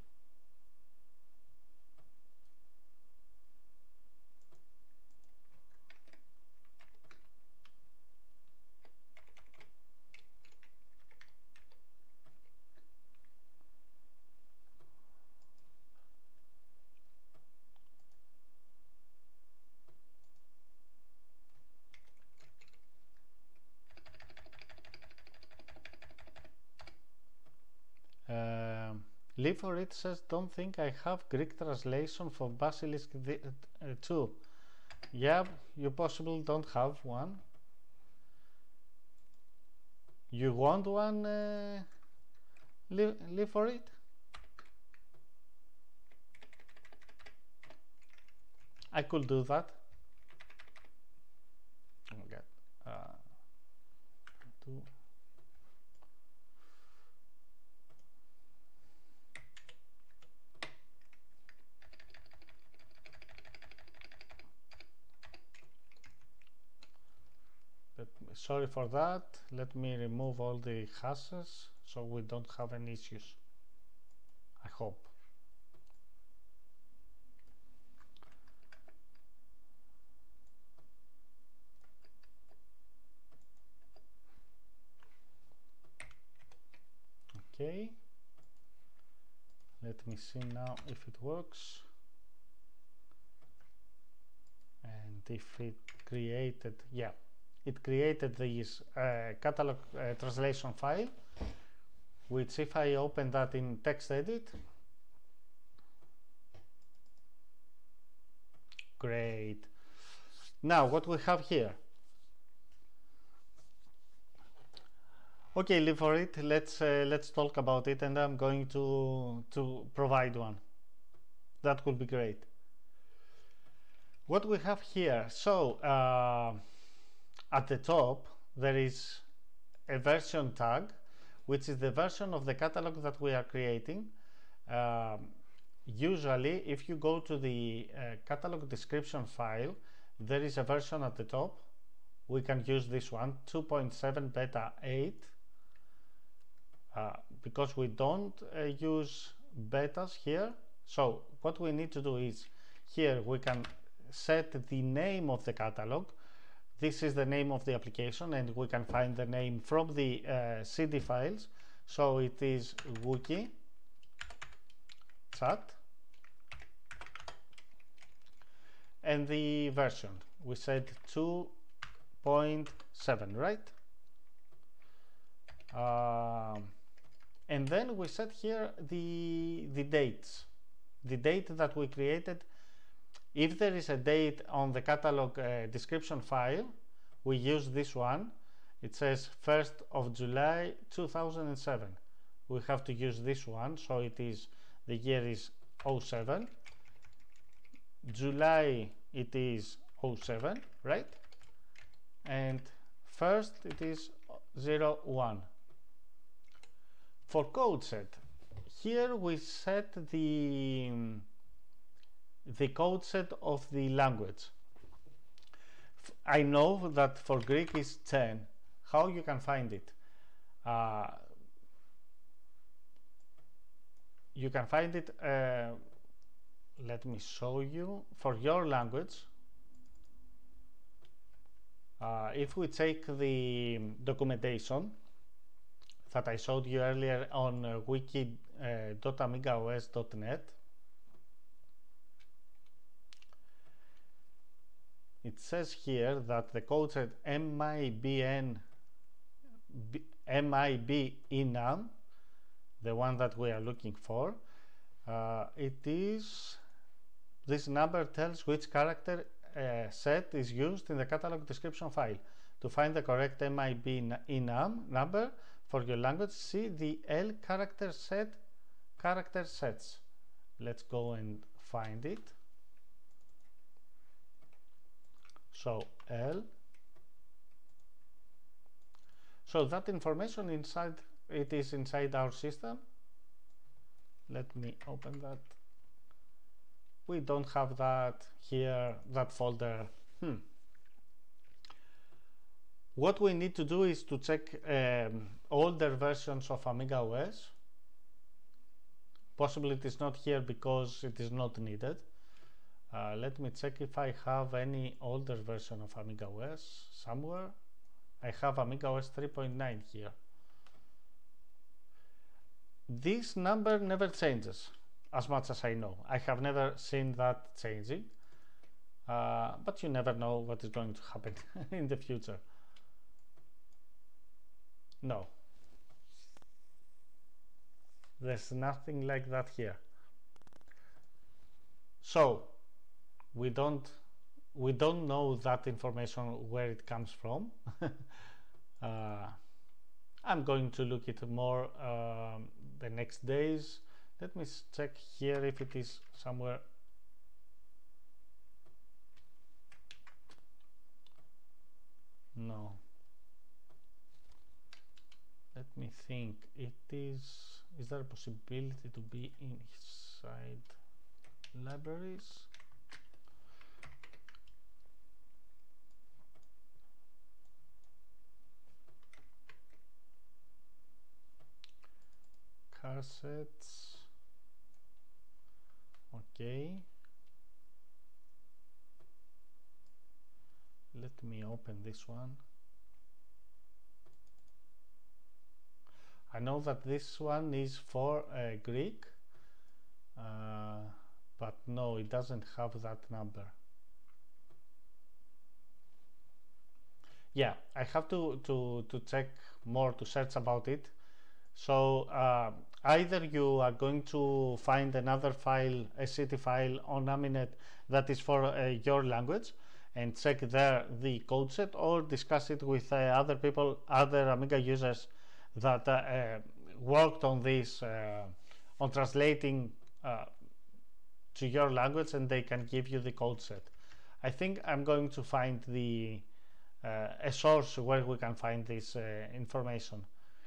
A: Um, Live for it says, don't think I have Greek translation for Vasilis uh, too. Yeah, you possibly don't have one. You want one, uh, live, live for it? I could do that. Oh my god. Uh, two. Let me, sorry for that. Let me remove all the hashes so we don't have any issues. I hope. Okay. Let me see now if it works. And if it created, yeah. It created this uh, catalog uh, translation file, which if I open that in TextEdit, great. Now what we have here. Okay, live for it. Let's uh, let's talk about it, and I'm going to to provide one. That would be great. What we have here. So. Uh, At the top there is a version tag, which is the version of the catalog that we are creating. Um, usually if you go to the uh, catalog description file, there is a version at the top. We can use this one, two point seven beta eight, uh, because we don't uh, use betas here. So what we need to do is, here we can set the name of the catalog. This is the name of the application, and we can find the name from the uh, C D files. So it is wiki chat, and the version we said two point seven, right? Um, and then we set here the the dates, the date that we created. If there is a date on the catalog uh, description file, we use this one. It says first of July two thousand seven. We have to use this one, so it is, the year is oh seven. July, it is oh seven, right? And first it is zero one. For code set, here we set the the code set of the language. I know that for Greek is ten. How you can find it? Uh, you can find it, uh, let me show you, for your language. Uh, if we take the documentation that I showed you earlier on uh, wiki dot amiga O S dot net, it says here that the code set MIBN MIBenum, the one that we are looking for, uh, it is, this number tells which character uh, set is used in the catalog description file. To find the correct MIBenum number for your language, see the L character set character sets. Let's go and find it. So L. So that information inside, it is inside our system. Let me open that. We don't have that here, that folder. Hmm. What we need to do is to check um, older versions of AmigaOS. Possibly it is not here because it is not needed. Uh, let me check if I have any older version of AmigaOS somewhere. I have AmigaOS three point nine here. This number never changes, as much as I know. I have never seen that changing, uh, but you never know what is going to happen in the future. No, there's nothing like that here. So we don't we don't know that information, where it comes from. uh, I'm going to look it more um, the next days. Let me check here if it is somewhere. No. Let me think. It is, is there a possibility to be inside libraries? Car sets. Okay. Let me open this one. I know that this one is for uh, Greek, uh, but no, it doesn't have that number. Yeah, I have to, to, to check more, to search about it. So uh, either you are going to find another file, a C T file on Aminet that is for uh, your language, and check there the code set, or discuss it with uh, other people, other Amiga users that uh, uh, worked on this, uh, on translating uh, to your language, and they can give you the code set. I think I'm going to find the uh, a source where we can find this uh, information.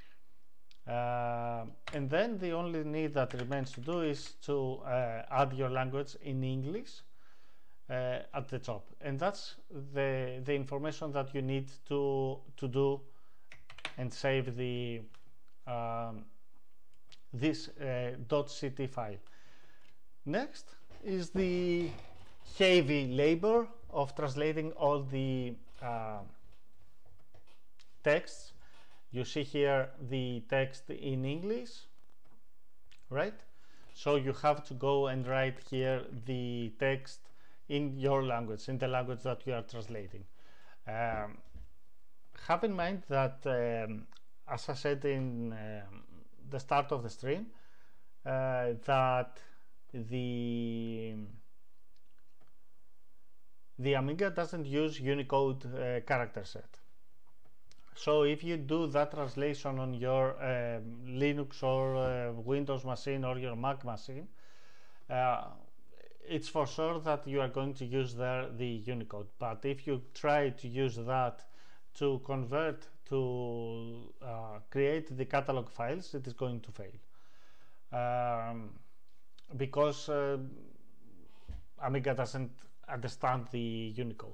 A: Uh, and then the only need that remains to do is to uh, add your language in English uh, at the top, and that's the the information that you need to to do and save the um, this uh, .ct file. Next is the heavy labor of translating all the uh, texts. You see here the text in English, right? So you have to go and write here the text in your language, in the language that you are translating. Um, have in mind that, um, as I said in um, the start of the stream, uh, that the the Amiga doesn't use Unicode uh, character set. So if you do that translation on your um, Linux or uh, Windows machine or your Mac machine, uh, it's for sure that you are going to use there the Unicode. But if you try to use that to convert to uh, create the catalog files, it is going to fail um, because uh, Amiga doesn't understand the Unicode.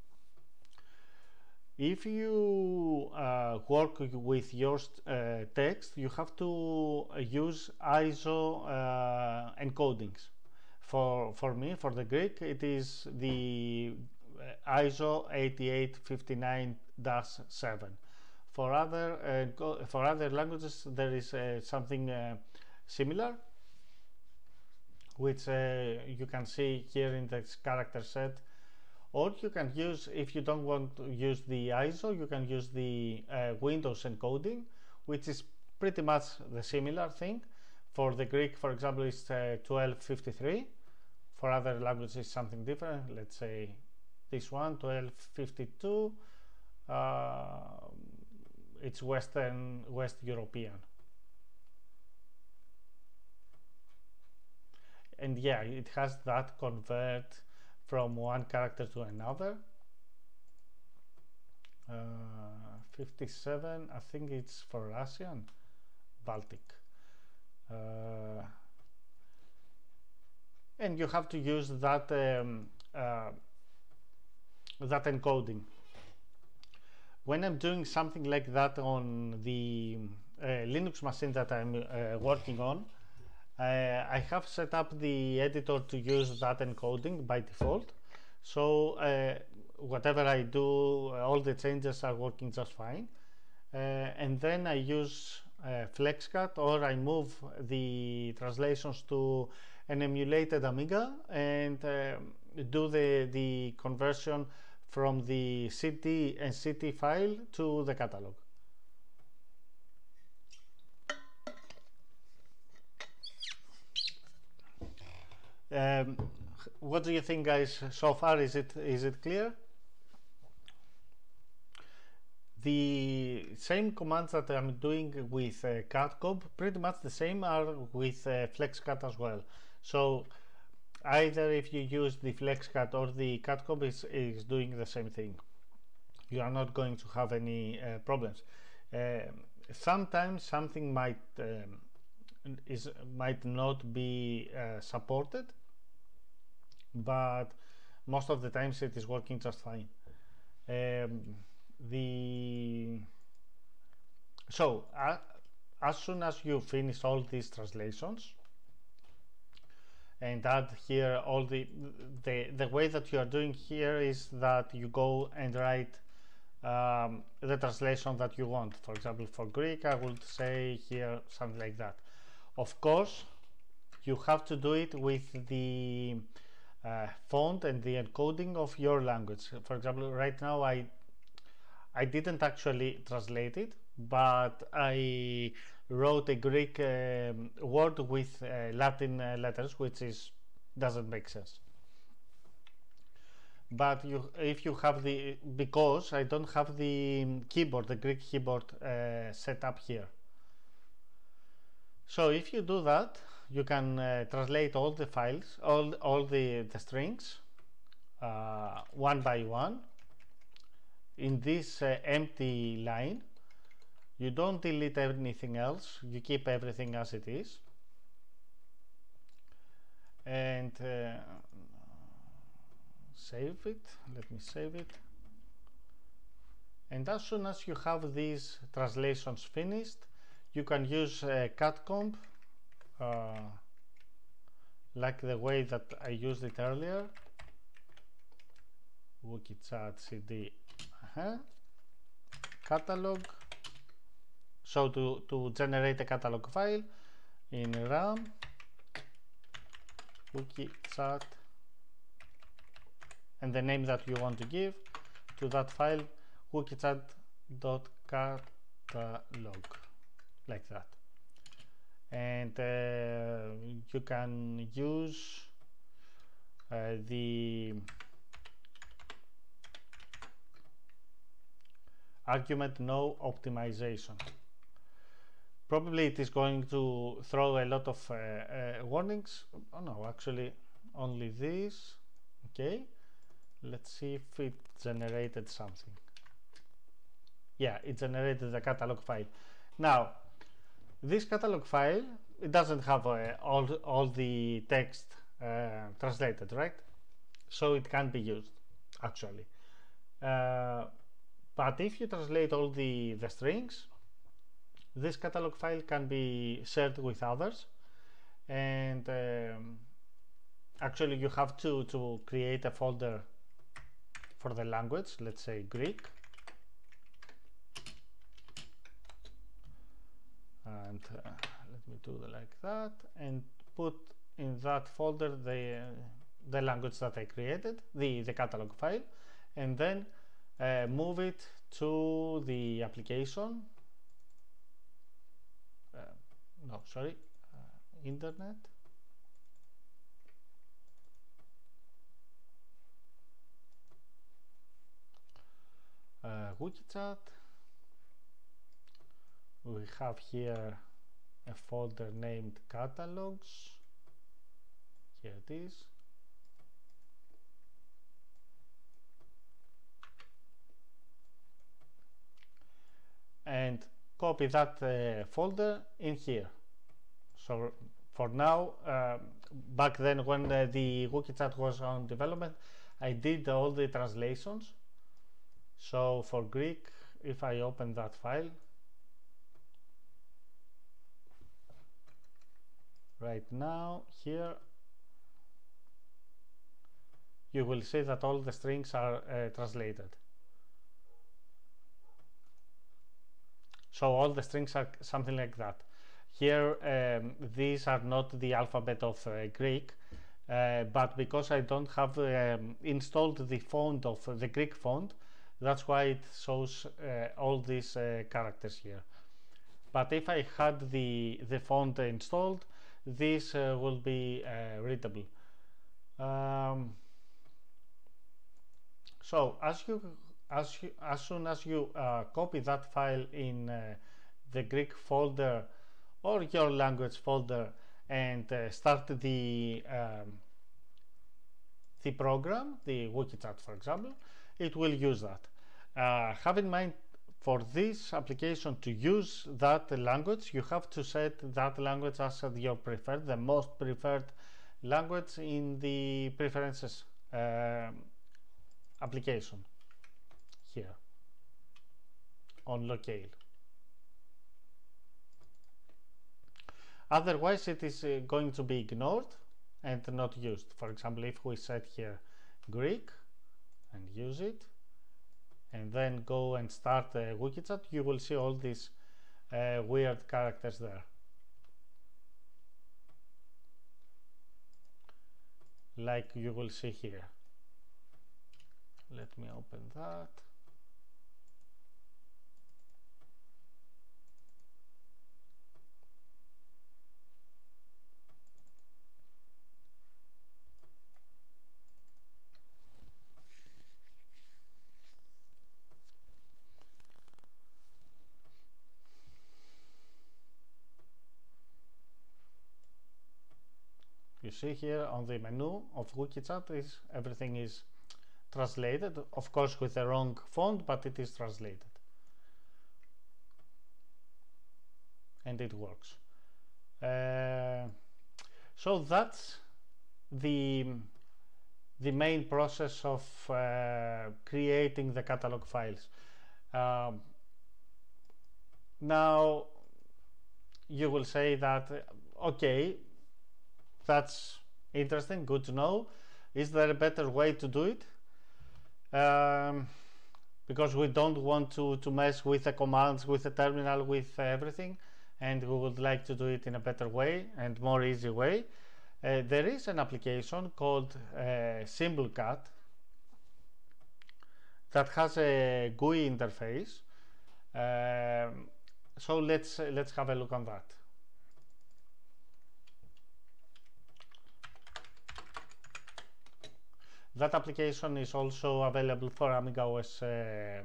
A: If you uh, work with your uh, text, you have to use I S O uh, encodings. For, for me, for the Greek, it is the I S O eighty-eight fifty-nine dash seven. For other uh, for other languages, there is uh, something uh, similar, which uh, you can see here in this character set. Or you can use, if you don't want to use the I S O, you can use the uh, Windows encoding, which is pretty much the similar thing. For the Greek, for example, it's uh, twelve fifty-three. For other languages, something different. Let's say this one, twelve fifty-two. Uh, it's Western, West European. And yeah, it has that convert from one character to another. uh, fifty-seven, I think it's for Russian, Baltic. Uh, and you have to use that um, uh, that encoding. When I'm doing something like that on the uh, Linux machine that I'm uh, working on, Uh, I have set up the editor to use that encoding by default, so uh, whatever I do, all the changes are working just fine. Uh, and then I use uh, FlexCut, or I move the translations to an emulated Amiga and uh, do the, the conversion from the C D and C T file to the catalog. Um, what do you think, guys, so far? Is it is it clear? The same commands that I'm doing with uh, catcomp, pretty much the same are with uh, FlexCut as well. So either if you use the FlexCut or the catcomp, is, is doing the same thing. You are not going to have any uh, problems. Uh, sometimes something might um, is might not be uh, supported, but most of the times it is working just fine. Um, the so uh, as soon as you finish all these translations and add here all the the the way that you are doing here is that you go and write um, the translation that you want. For example, for Greek, I would say here something like that. Of course, you have to do it with the uh, font and the encoding of your language. For example, right now I I didn't actually translate it, but I wrote a Greek um, word with uh, Latin uh, letters, which is doesn't make sense. But you, if you have the, because I don't have the keyboard, the Greek keyboard uh, set up here. So if you do that, you can uh, translate all the files, all all the the strings, uh, one by one. In this uh, empty line, you don't delete anything else, you keep everything as it is. And uh, save it, let me save it. And as soon as you have these translations finished, you can use uh, catcomp uh, like the way that I used it earlier. WikiChat cd uh-huh. catalog. So to, to generate a catalog file in RAM, WikiChat, and the name that you want to give to that file, wikichat.catalog, like that. And uh, you can use uh, the argument no optimization. Probably it is going to throw a lot of uh, uh, warnings. Oh no, actually only this. Okay, let's see if it generated something. yeah, it generated the catalog file. Now, this catalog file, it doesn't have uh, all, all the text uh, translated, right? So it can't be used, actually. Uh, but if you translate all the, the strings, this catalog file can be shared with others. And um, actually you have to, to create a folder for the language, let's say Greek. And uh, let me do it like that, and put in that folder the uh, the language that I created, the the catalog file, and then uh, move it to the application. Uh, no, sorry, uh, internet. Uh, WikiChat. We have here a folder named catalogs. Here it is. And copy that uh, folder in here. So for now, uh, back then when uh, the WikiChat was on development, I did all the translations. So for Greek, if I open that file, right now here, you will see that all the strings are uh, translated. So all the strings are something like that. Here, um, these are not the alphabet of uh, Greek, uh, but because I don't have um, installed the font of uh, the Greek font, that's why it shows uh, all these uh, characters here. But if I had the, the font installed, this uh, will be uh, readable. Um, so as you as you, as soon as you uh, copy that file in uh, the Greek folder or your language folder and uh, start the um, the program, the WikiChat for example, it will use that. Uh, have in mind, for this application to use that language, you have to set that language as your preferred, the most preferred language in the preferences uh, application here on locale. Otherwise, it is uh, going to be ignored and not used. For example, if we set here Greek and use it, and then go and start uh, WikiChat, you will see all these uh, weird characters there. Like you will see here. Let me open that. You see here on the menu of WikiChat is everything is translated, of course with the wrong font, but it is translated and it works. Uh, so that's the the main process of uh, creating the catalog files. Um, now you will say that okay, that's interesting, good to know. Is there a better way to do it? Um, because we don't want to, to mess with the commands, with the terminal, with everything, and we would like to do it in a better way and more easy way. Uh, there is an application called uh, SimpleCat that has a G U I interface. Um, so let's let's have a look on that. That application is also available for AmigaOS, uh,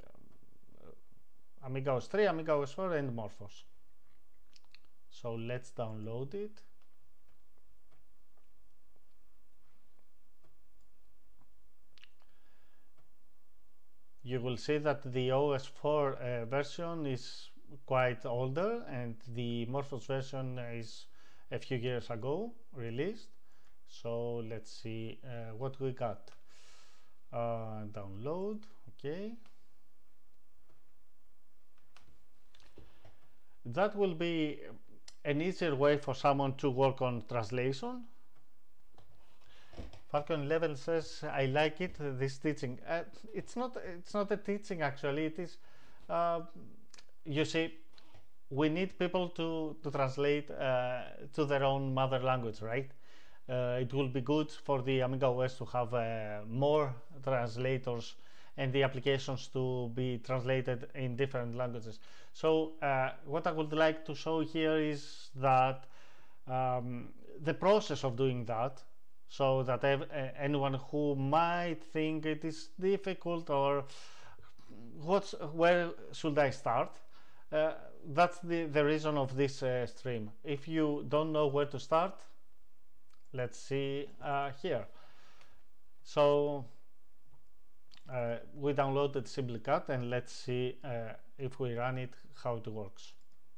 A: AmigaOS three, AmigaOS four, and Morphos. So let's download it. you will see that the O S four uh, version is quite older and the Morphos version is a few years ago released. So let's see uh, what we got. Uh, download, okay. That will be an easier way for someone to work on translation. Falcon eleven says, I like it, this teaching. Uh, it's not it's not a teaching actually, it is, uh, you see, we need people to, to translate uh, to their own mother language, right? Uh, it will be good for the AmigaOS to have uh, more translators and the applications to be translated in different languages. So uh, what I would like to show here is that um, the process of doing that, so that uh, anyone who might think it is difficult or what's, where should I start, uh, that's the, the reason of this uh, stream. If you don't know where to start, let's see uh, here. So uh, we downloaded SimpleCut and let's see uh, if we run it, how it works.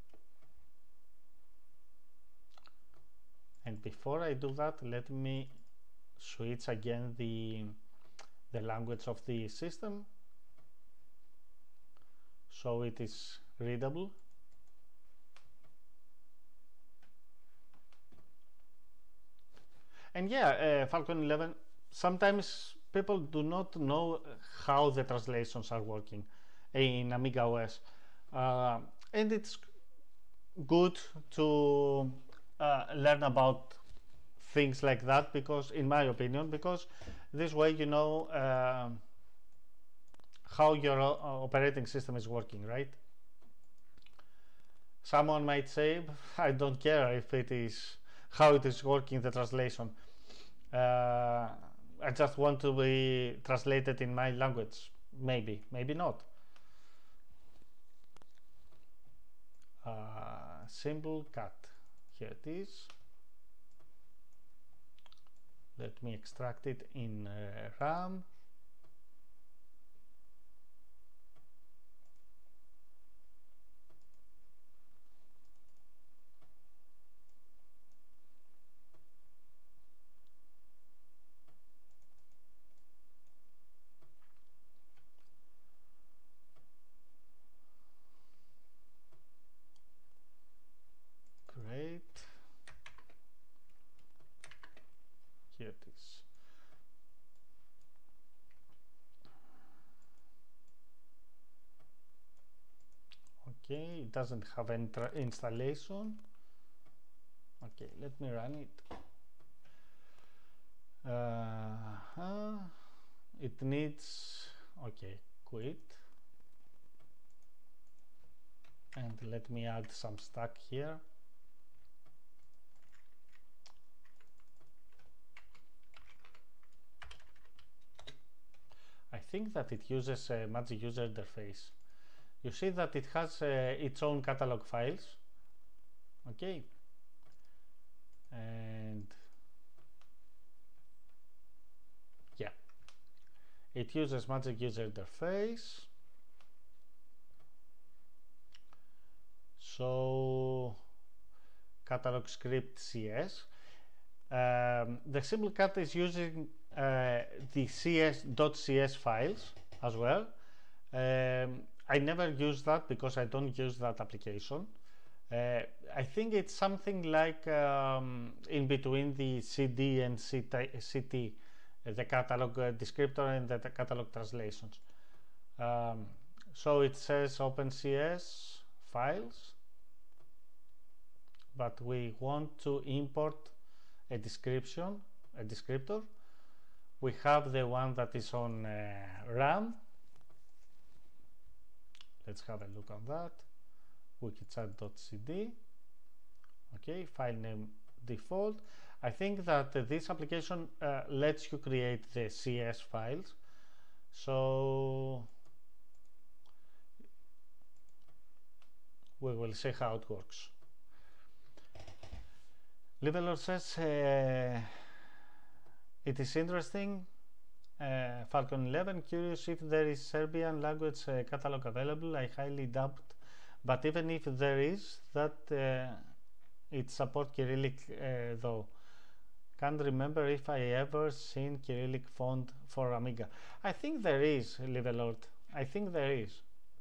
A: And before I do that, let me switch again the, the language of the system so it is readable. And yeah, uh, Falcon eleven, sometimes people do not know how the translations are working in AmigaOS. Uh, and it's good to uh, learn about things like that, because, in my opinion, because this way you know uh, how your uh, operating system is working, right? Someone might say, I don't care if it is how it is working, the translation. Uh, I just want to be translated in my language. Maybe, maybe not. Uh, SimpleCut, here it is. Let me extract it in uh, RAM. Great. Here it is. Okay, it doesn't have any installation. Okay, let me run it. Uh, uh, it needs, okay, quit. And let me add some stack here. I think that it uses a Magic User Interface. You see that it has uh, its own catalog files. Okay. And yeah, it uses Magic User Interface. So catalog script C S. Um, the SimpleCut is using uh, the cs.cs files as well. Um, I never use that because I don't use that application. Uh, I think it's something like um, in between the C D and C T, the catalog uh, descriptor and the catalog translations. Um, so it says OpenCS files, but we want to import a description, a descriptor. We have the one that is on uh, RAM. Let's have a look on that. wikichat.cd. Okay, file name default. I think that uh, this application uh, lets you create the C S files. So we will see how it works. Leveler says uh, it is interesting Uh, Falcon eleven, curious if there is Serbian language uh, catalog available. I highly doubt, but even if there is, that uh, it supports Cyrillic uh, though. Can't remember if I ever seen Cyrillic font for Amiga. I think there is, Livelord. I think there is.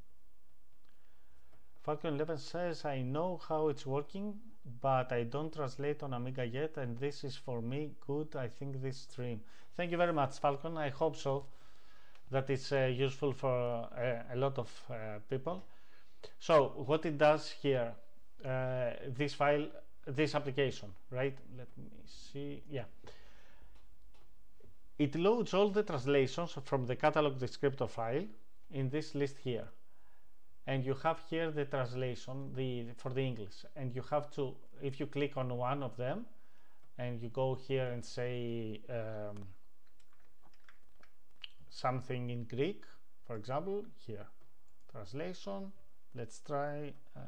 A: Falcon eleven says, I know how it's working, but I don't translate on Amiga yet, and this is for me good. I think this stream. Thank you very much, Falcon. I hope so, that it's uh, useful for uh, a lot of uh, people. So what it does here, uh, this file, this application, right? Let me see. Yeah. It loads all the translations from the catalog descriptor file in this list here. And you have here the translation the for the English, and you have to, if you click on one of them and you go here and say um, something in Greek, for example, here translation, let's try uh,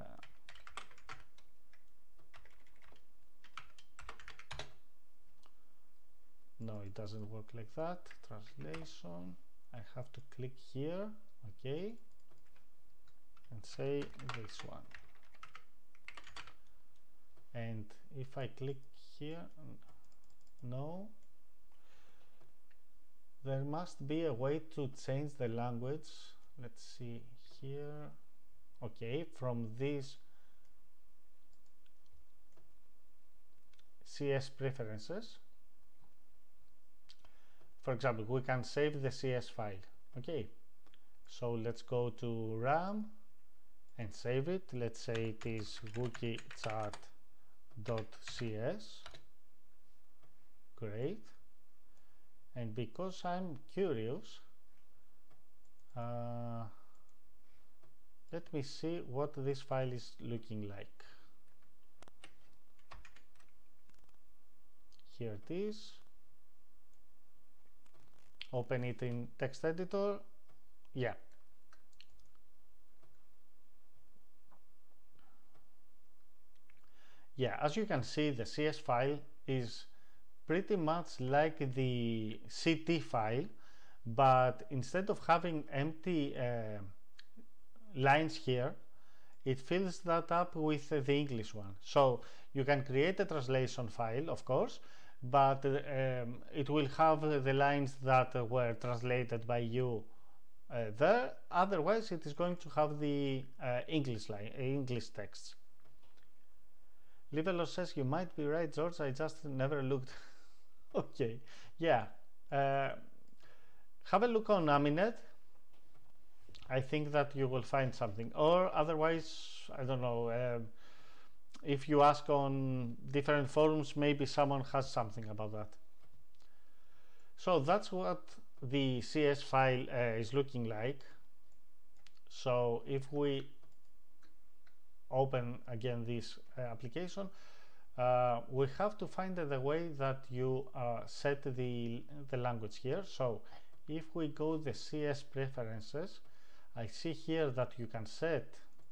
A: no, it doesn't work like that. Translation, I have to click here, okay, and say this one. And if I click here, no, there must be a way to change the language. Let's see here. Okay, from this C S preferences, for example, we can save the C S file. Okay, so let's go to RAM and save it. Let's say it is wikichat dot C S. Great. And because I'm curious, uh, let me see what this file is looking like. Here it is. Open it in text editor. Yeah. Yeah, as you can see, the C S file is pretty much like the C T file, but instead of having empty uh, lines here, it fills that up with uh, the English one. So you can create a translation file, of course, but uh, um, it will have uh, the lines that uh, were translated by you uh, there. Otherwise, it is going to have the uh, English line, uh, English text. Livelo says, you might be right, George, I just never looked. Okay, yeah. Uh, have a look on Aminet. I think that you will find something. Or otherwise, I don't know, uh, if you ask on different forums, maybe someone has something about that. So that's what the C S file uh, is looking like. So if we open again this uh, application, uh, we have to find uh, the way that you uh, set the, the language here. So if we go the C S preferences, I see here that you can set,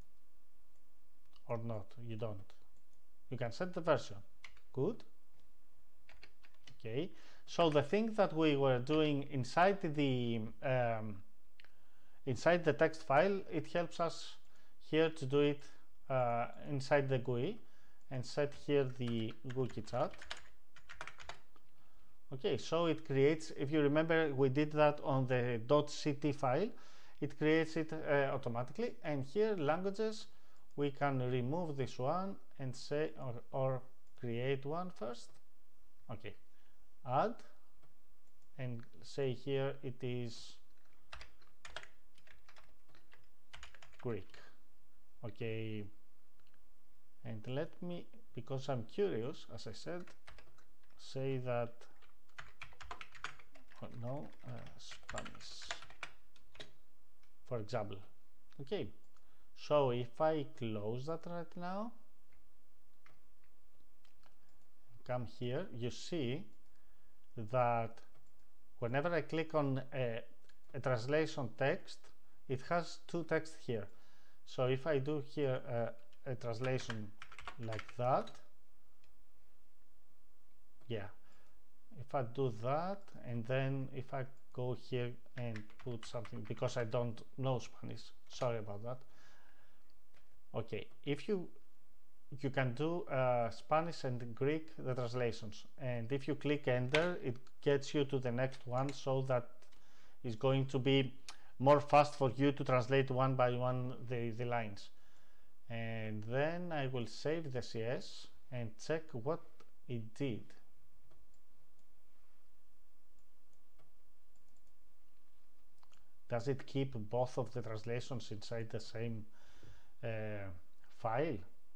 A: or not, you don't. You can set the version. Good. Okay. So the thing that we were doing inside the um, inside the text file, it helps us here to do it uh, inside the G U I and set here the wikichat. Okay. So it creates. If you remember, we did that on the .ct file. It creates it uh, automatically, and here languages, we can remove this one and say, or, or create one first. Okay, add, and say here it is Greek. Okay, and let me, because I'm curious, as I said, say that, oh, no, uh, Spanish, for example. Okay, so if I close that right now, come here, you see that whenever I click on a, a translation text, it has two text here. So if I do here uh, a translation like that, yeah, if I do that, and then if I go here and put something because I don't know Spanish. Sorry about that. Okay, if you you can do uh, Spanish and Greek the translations, and if you click enter it gets you to the next one, so that is going to be more fast for you to translate one by one the, the lines. And then I will save the C S and check what it did. Does it keep both of the translations inside the same uh, file?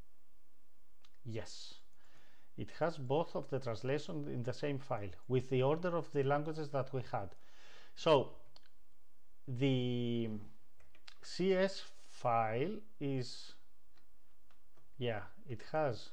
A: Yes, it has both of the translations in the same file with the order of the languages that we had. So the C S file is, yeah, it has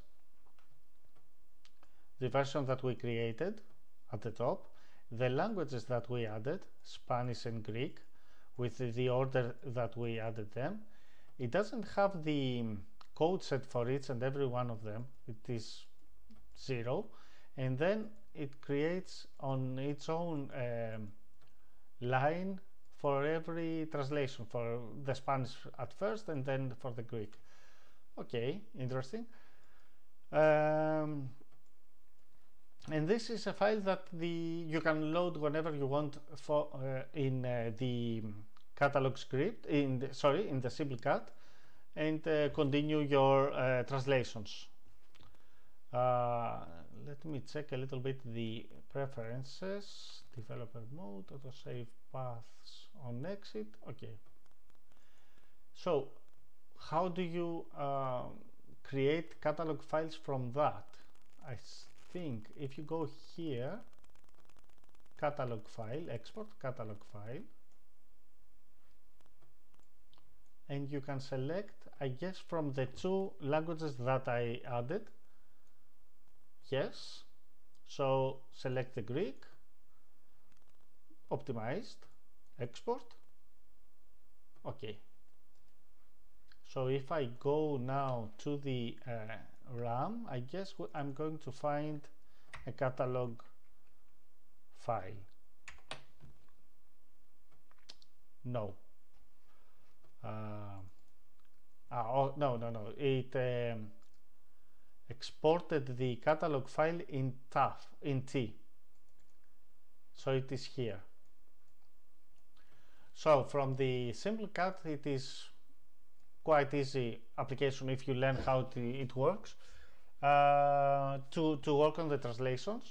A: the version that we created at the top, the languages that we added, Spanish and Greek, with the order that we added them. It doesn't have the code set for each and every one of them. It is zero, and then it creates on its own um, line for every translation, for the Spanish at first and then for the Greek. Okay, interesting. Um, and this is a file that the you can load whenever you want for uh, in uh, the catalog script, in the, sorry, in the simplecat, and uh, continue your uh, translations. Uh, let me check a little bit the preferences, developer mode, autosave paths on exit. Okay. So how do you uh, create catalog files from that? I think if you go here, catalog file, export catalog file, and you can select, I guess, from the two languages that I added. Yes, so select the Greek, optimized, export. Okay, so if I go now to the uh, RAM, I guess I'm going to find a catalog file. No. Uh, ah, oh, no, no, no. It um, exported the catalog file in T A F, in T. So it is here. So from the simplecat, it is quite easy application if you learn how to, it works uh, to, to work on the translations.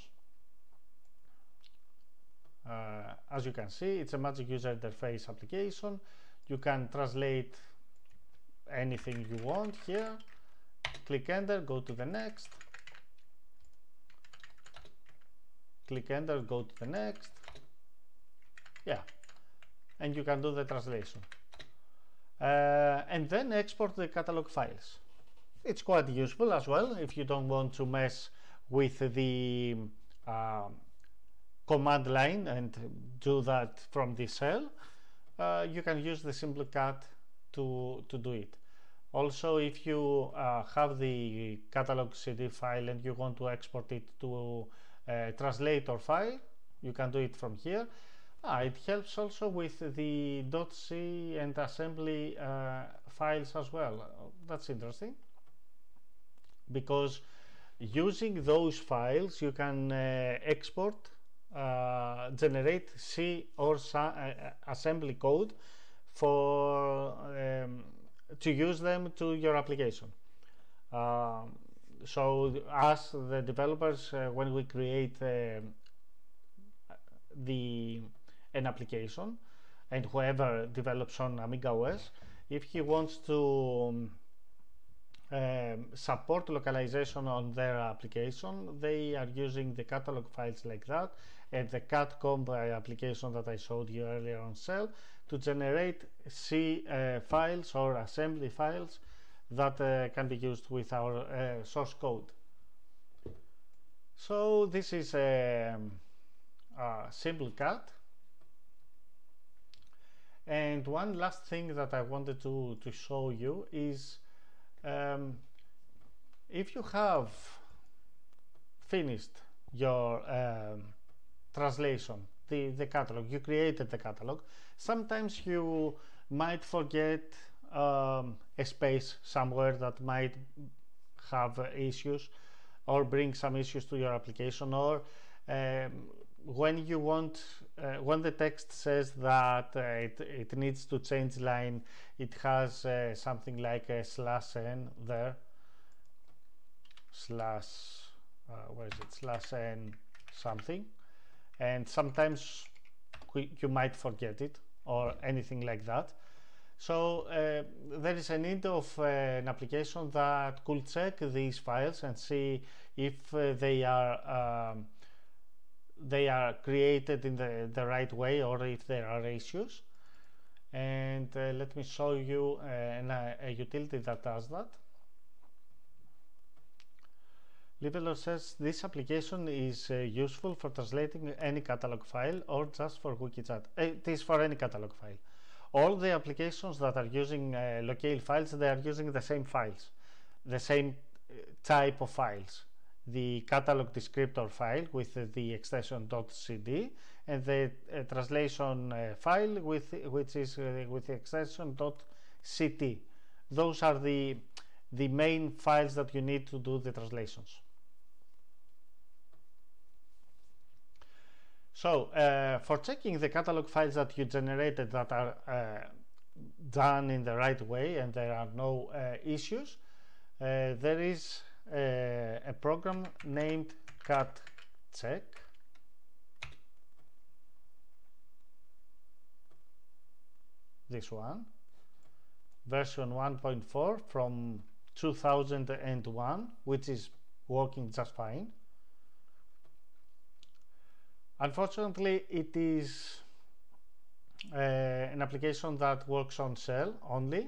A: Uh, as you can see, it's a magic user interface application. You can translate anything you want here. Click enter, go to the next. Click enter, go to the next. Yeah, and you can do the translation. Uh, and then export the catalog files. It's quite useful as well if you don't want to mess with the uh, command line and do that from the shell. Uh, you can use the simplecat to, to do it. Also, if you uh, have the catalog C D file and you want to export it to a translator file, you can do it from here. Ah, it helps also with the .c and assembly uh, files as well. That's interesting, because using those files you can uh, export, uh, generate C or uh, assembly code for um, to use them to your application. Uh, so as the developers, uh, when we create uh, the an application, and whoever develops on AmigaOS, if he wants to um, um, support localization on their application, they are using the catalog files like that and the catcomb application that I showed you earlier on Shell to generate C uh, files or assembly files that uh, can be used with our uh, source code. So this is a, a simplecat. And one last thing that I wanted to, to show you is um, if you have finished your um, translation the, the catalog. You created the catalog. Sometimes you might forget um, a space somewhere that might have uh, issues or bring some issues to your application, or um, when you want, uh, when the text says that uh, it, it needs to change line, it has uh, something like a slash n there, slash, uh, where is it, slash n something, and sometimes we, you might forget it or anything like that. So uh, there is a need of uh, an application that could check these files and see if uh, they are um, they are created in the, the right way, or if there are issues. And uh, let me show you uh, an, uh, a utility that does that. Liveler says this application is uh, useful for translating any catalog file or just for wiki chat. It is for any catalog file. All the applications that are using uh, locale files, they are using the same files, the same type of files. The catalog descriptor file with uh, the extension .cd, and the uh, translation uh, file with which is uh, with the extension .ct. Those are the the main files that you need to do the translations. So uh, for checking the catalog files that you generated that are uh, done in the right way and there are no uh, issues, uh, there is uh, a program named cat check. This one, version one point four from two thousand one, which is working just fine. Unfortunately, it is uh, an application that works on shell only,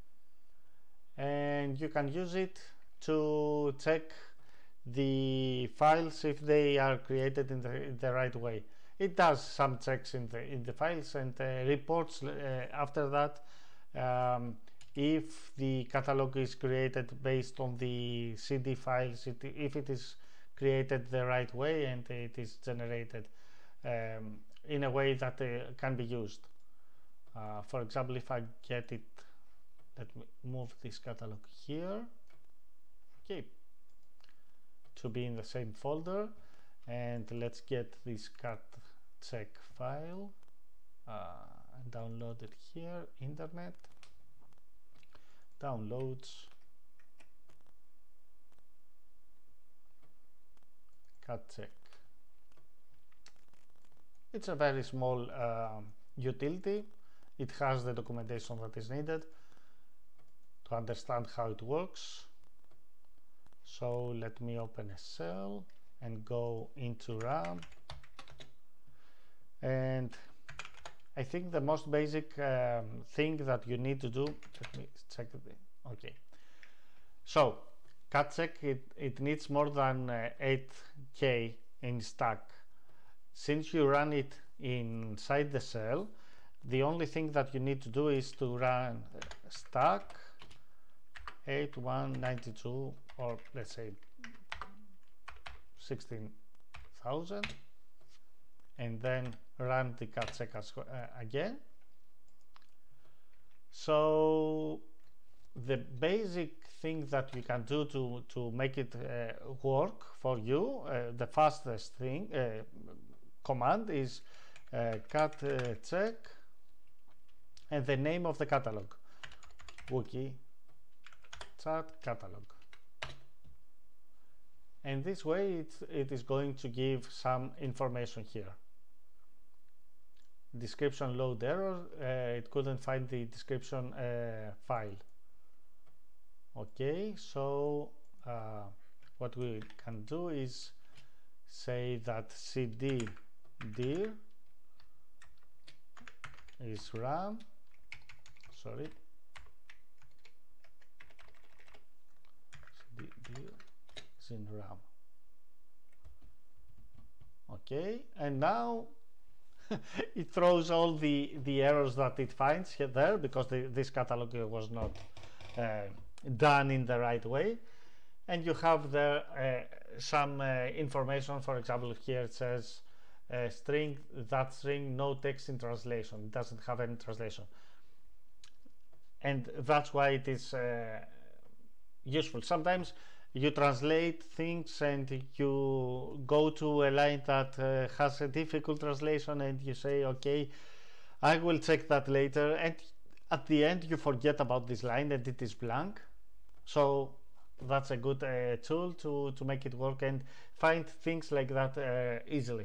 A: and you can use it to check the files if they are created in the, in the right way. It does some checks in the in the files and uh, reports uh, after that um, if the catalog is created based on the C D files, it, if it is created the right way and it is generated um, in a way that uh, can be used. Uh, for example, if I get it, let me move this catalog here, okay, to be in the same folder, and let's get this cat check file uh, and download it here, internet, downloads, cat check. It's a very small uh, utility. It has the documentation that is needed to understand how it works. So let me open a cell and go into RAM. And I think the most basic um, thing that you need to do, let me check the, okay. So cat check, it, it needs more than uh, eight K in stack. Since you run it inside the shell, the only thing that you need to do is to run stack eight one ninety-two, or let's say sixteen thousand, and then run the cat check as, uh, again. So the basic thing that you can do to, to make it uh, work for you, uh, the fastest thing, uh, command is uh, cat uh, check and the name of the catalog, wiki chat catalog, and this way it, it is going to give some information here. Description load error, uh, it couldn't find the description uh, file. Okay, so uh, what we can do is say that cd dir is RAM, sorry, cd dir is in RAM. Okay, and now it throws all the the errors that it finds here there, because the, this catalog was not uh, done in the right way. And you have there uh, some uh, information. For example, here it says uh, string, that string, no text in translation. It doesn't have any translation. And that's why it is uh, useful. Sometimes you translate things and you go to a line that uh, has a difficult translation and you say, okay, I will check that later, and at the end you forget about this line and it is blank. So that's a good uh, tool to, to make it work and find things like that uh, easily.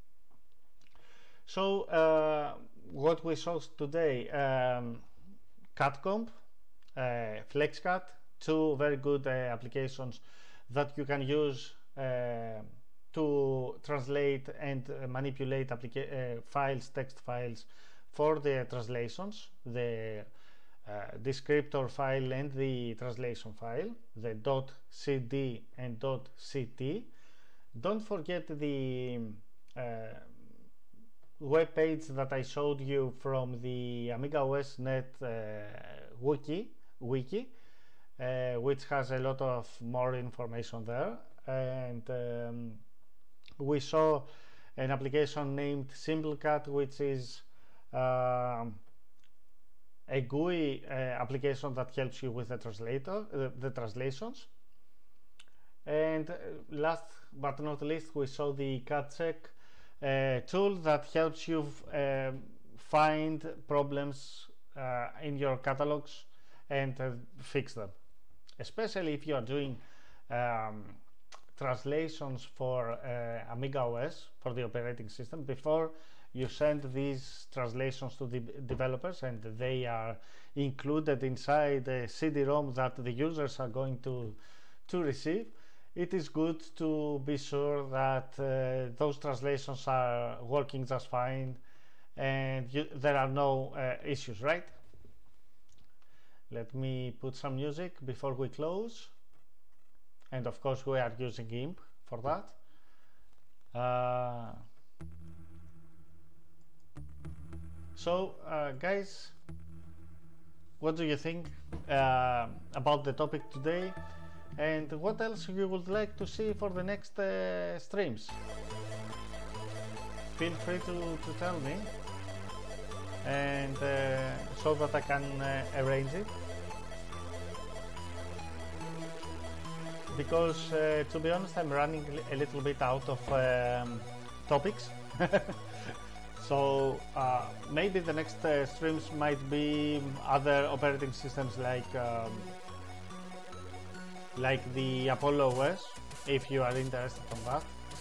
A: So uh, what we saw today, um, CutComp, uh, FlexCut, two very good uh, applications that you can use uh, to translate and uh, manipulate applica uh, files, text files for the translations, the uh, descriptor file and the translation file, the .cd and .ct. Don't forget the uh, web page that I showed you from the AmigaOS net uh, wiki, wiki uh, which has a lot of more information there. And um, we saw an application named SimpleCut, which is um, a G U I uh, application that helps you with the translator, uh, the translations. And uh, last but not least, we saw the CutCheck uh, tool that helps you uh, find problems uh, in your catalogs and uh, fix them. Especially if you are doing um, translations for uh, AmigaOS, for the operating system, before you send these translations to the developers and they are included inside the C D ROM that the users are going to, to receive, it is good to be sure that uh, those translations are working just fine and you, there are no uh, issues, right? Let me put some music before we close. And of course we are using GIMP for that. Uh, so uh, guys, what do you think uh, about the topic today, and what else you would like to see for the next uh, streams? Feel free to, to tell me, and uh, so that I can uh, arrange it. Because uh, to be honest, I'm running a little bit out of um, topics. So uh, maybe the next uh, streams might be other operating systems like um, like the Apollo O S, if you are interested in that.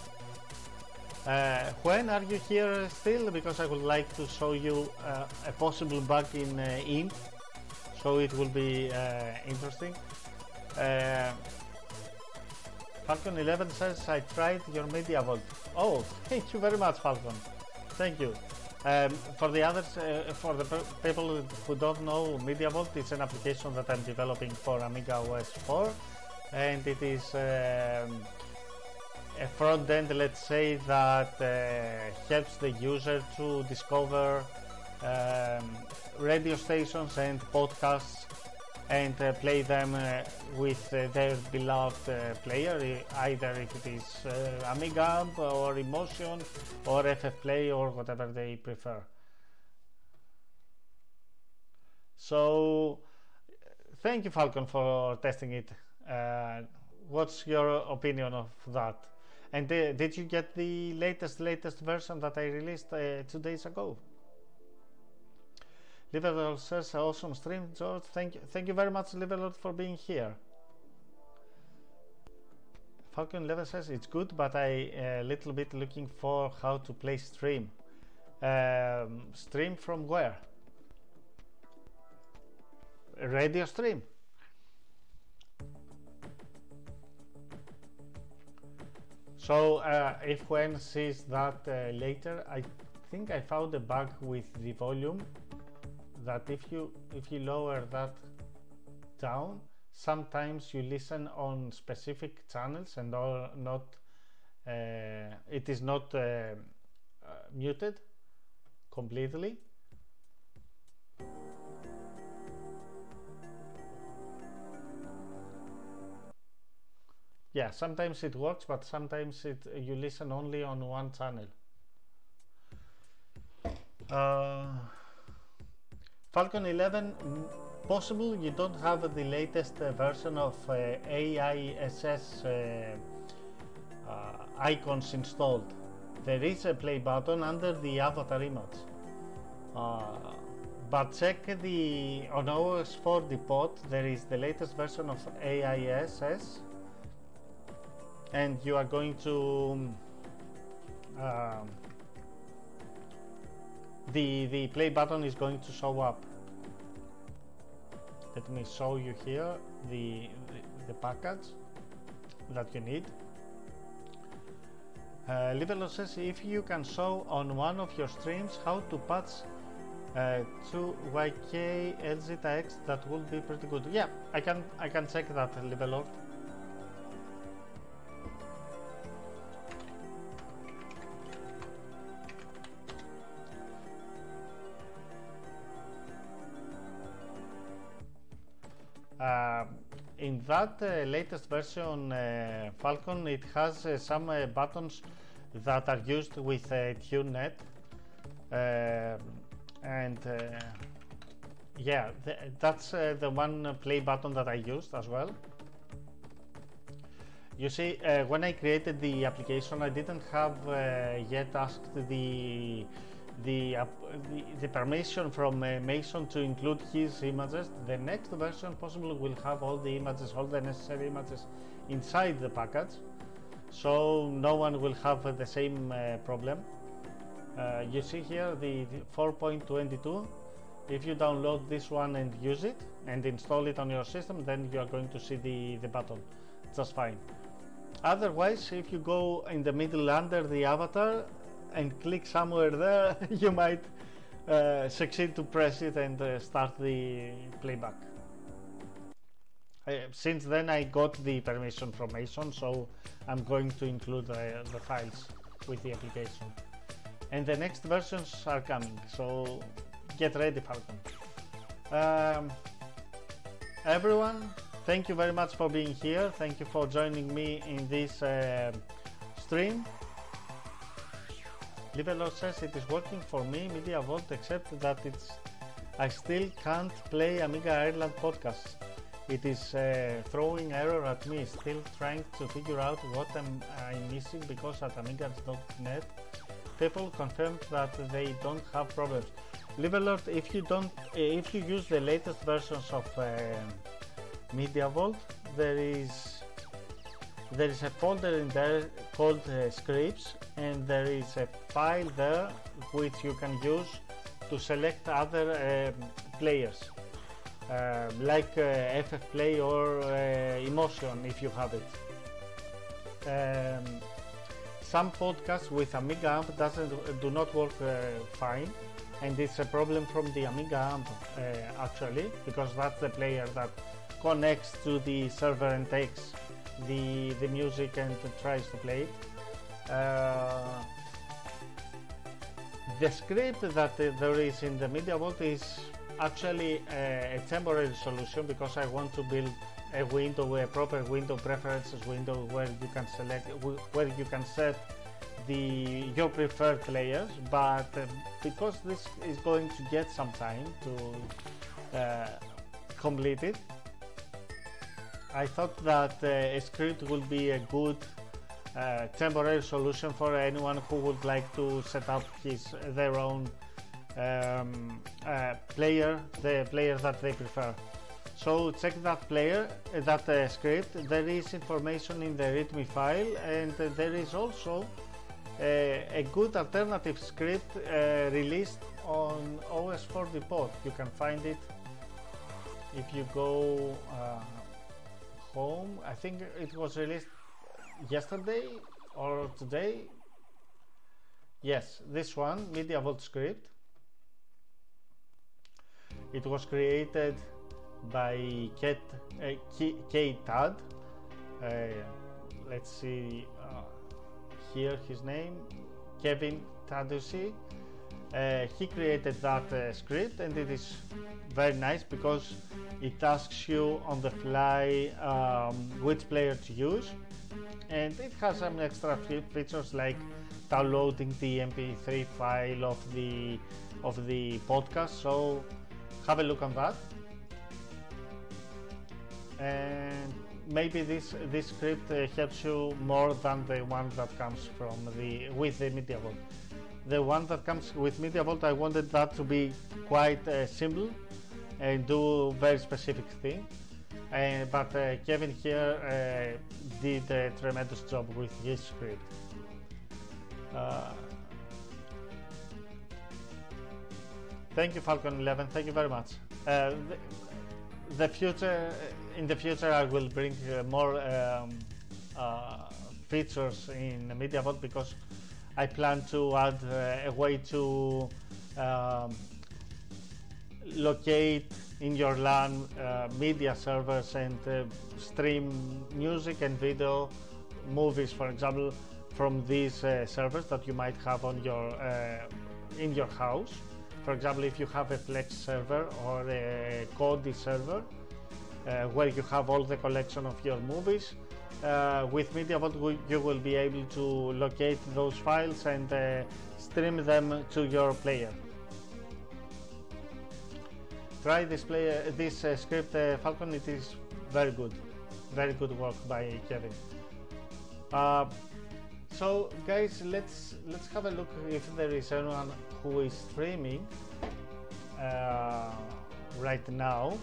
A: Uh, when are you here still? Because I would like to show you uh, a possible bug in uh, int, so it will be uh, interesting. Uh, Falcon eleven says, I tried your MediaVault. Oh, thank you very much, Falcon. Thank you. Um, for the others, uh, for the people who don't know, MediaVault is an application that I'm developing for AmigaOS four, and it is um, a front end, let's say, that uh, helps the user to discover um, radio stations and podcasts and uh, play them uh, with uh, their beloved uh, player, either if it is uh, Amigamp or Emotion or F F Play or whatever they prefer. So thank you, Falcon, for testing it. Uh, what's your opinion of that? And uh, did you get the latest latest version that I released uh, two days ago? Liverlord says, awesome stream, George. Thank you, thank you very much, Liverlord, for being here. Falcon eleven says it's good, but I a uh, little bit looking for how to play stream. Um, stream from where? Radio stream. So uh, if Gwen sees that uh, later, I think I found a bug with the volume. That if you if you lower that down, sometimes you listen on specific channels and all not uh, it is not uh, uh, muted completely. Yeah, sometimes it works, but sometimes it you listen only on one channel. Uh, Falcon eleven, possible you don't have the latest uh, version of uh, A I S S uh, uh, icons installed. There is a play button under the avatar image. Uh, but check the on O S four depot, there is the latest version of A I S S, and you are going to um, the the play button is going to show up. Let me show you here the the, the package that you need. Uh, Livelo says if you can show on one of your streams how to patch uh, to Y K L Z X, that will be pretty good. Yeah, I can I can check that, Livelo. Uh, in that uh, latest version uh, Falcon, it has uh, some uh, buttons that are used with uh, TuneNet, uh, and uh, yeah, th that's uh, the one play button that I used as well. You see, uh, when I created the application, I didn't have uh, yet asked the The, uh, the, the permission from uh, Mason to include his images. The next version possibly will have all the images, all the necessary images inside the package, so no one will have uh, the same uh, problem. Uh, you see here the, the four point twenty-two. If you download this one and use it and install it on your system, then you are going to see the, the button just fine. Otherwise, if you go in the middle under the avatar and click somewhere there, you might uh, succeed to press it and uh, start the playback. Uh, since then I got the permission from Mason, so I'm going to include uh, the files with the application. And the next versions are coming, so get ready, Falcon. Um, everyone, thank you very much for being here. Thank you for joining me in this uh, stream. Livelo says it is working for me, Media Vault, except that it's I still can't play Amiga Ireland podcasts. It is uh, throwing error at me, still trying to figure out what I'm, I'm missing, because at amiga dot net people confirmed that they don't have problems. Livelo, if you don't, if you use the latest versions of uh, Media Vault, there is there is a folder in there called uh, scripts, and there is a file there which you can use to select other um, players, uh, like uh, F F Play or uh, Emotion if you have it. Um, some podcasts with Amiga Amp doesn't do not work uh, fine, and it's a problem from the Amiga Amp uh, actually, because that's the player that connects to the server and takes the the music and tries to play it. Uh, the script that uh, there is in the Media Vault is actually a, a temporary solution, because I want to build a window, a proper window preferences window where you can select, where you can set the your preferred players. But uh, because this is going to get some time to uh, complete it, I thought that uh, a script will be a good uh, temporary solution for anyone who would like to set up his their own um, uh, player, the player that they prefer. So check that player, uh, that uh, script. There is information in the README file, and uh, there is also uh, a good alternative script uh, released on O S four depot. You can find it if you go uh, home. I think it was released yesterday or today. Yes, this one, Media Vault script. It was created by Ket, uh, K Tad. Uh, let's see uh, here his name, Kevin Tadusi. Uh, he created that uh, script, and it is very nice because it asks you on the fly um, which player to use, and it has some extra features like downloading the M P three file of the of the podcast, so have a look on that. And maybe this this script uh, helps you more than the one that comes from the with the MediaVault. The one that comes with MediaVault, I wanted that to be quite uh, simple and do very specific thing. Uh, but uh, Kevin here uh, did a tremendous job with his script. Uh, thank you, Falcon eleven. Thank you very much. Uh, the, the future, in the future, I will bring uh, more um, uh, features in MediaVault, because I plan to add uh, a way to um, locate in your LAN uh, media servers and uh, stream music and video, movies, for example, from these uh, servers that you might have on your uh, in your house. For example, if you have a Flex server or a Kodi server uh, where you have all the collection of your movies, uh, with MediaVault you will be able to locate those files and uh, stream them to your player. Try this player, this uh, script, uh, Falcon. It is very good, very good work by Kevin. Uh, so, guys, let's let's have a look if there is anyone who is streaming uh, right now,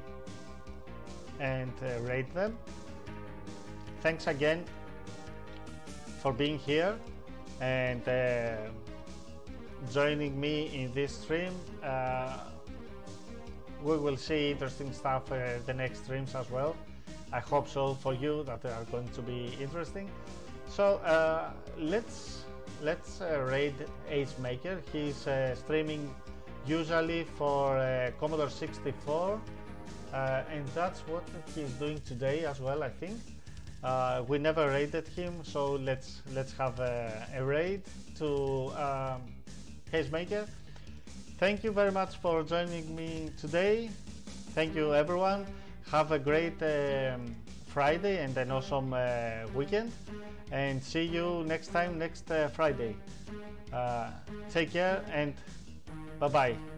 A: and uh, rate them. Thanks again for being here and uh, joining me in this stream. Uh, We will see interesting stuff uh, the next streams as well. I hope so for you, that they are going to be interesting. So uh, let's let's uh, raid Ace Maker. He's uh, streaming usually for uh, Commodore sixty-four, uh, and that's what he's doing today as well, I think. Uh, we never raided him, so let's let's have a, a raid to um, Ace Maker. Thank you very much for joining me today. Thank you, everyone. Have a great um, Friday and an awesome uh, weekend. And see you next time, next uh, Friday. Uh, take care and bye-bye.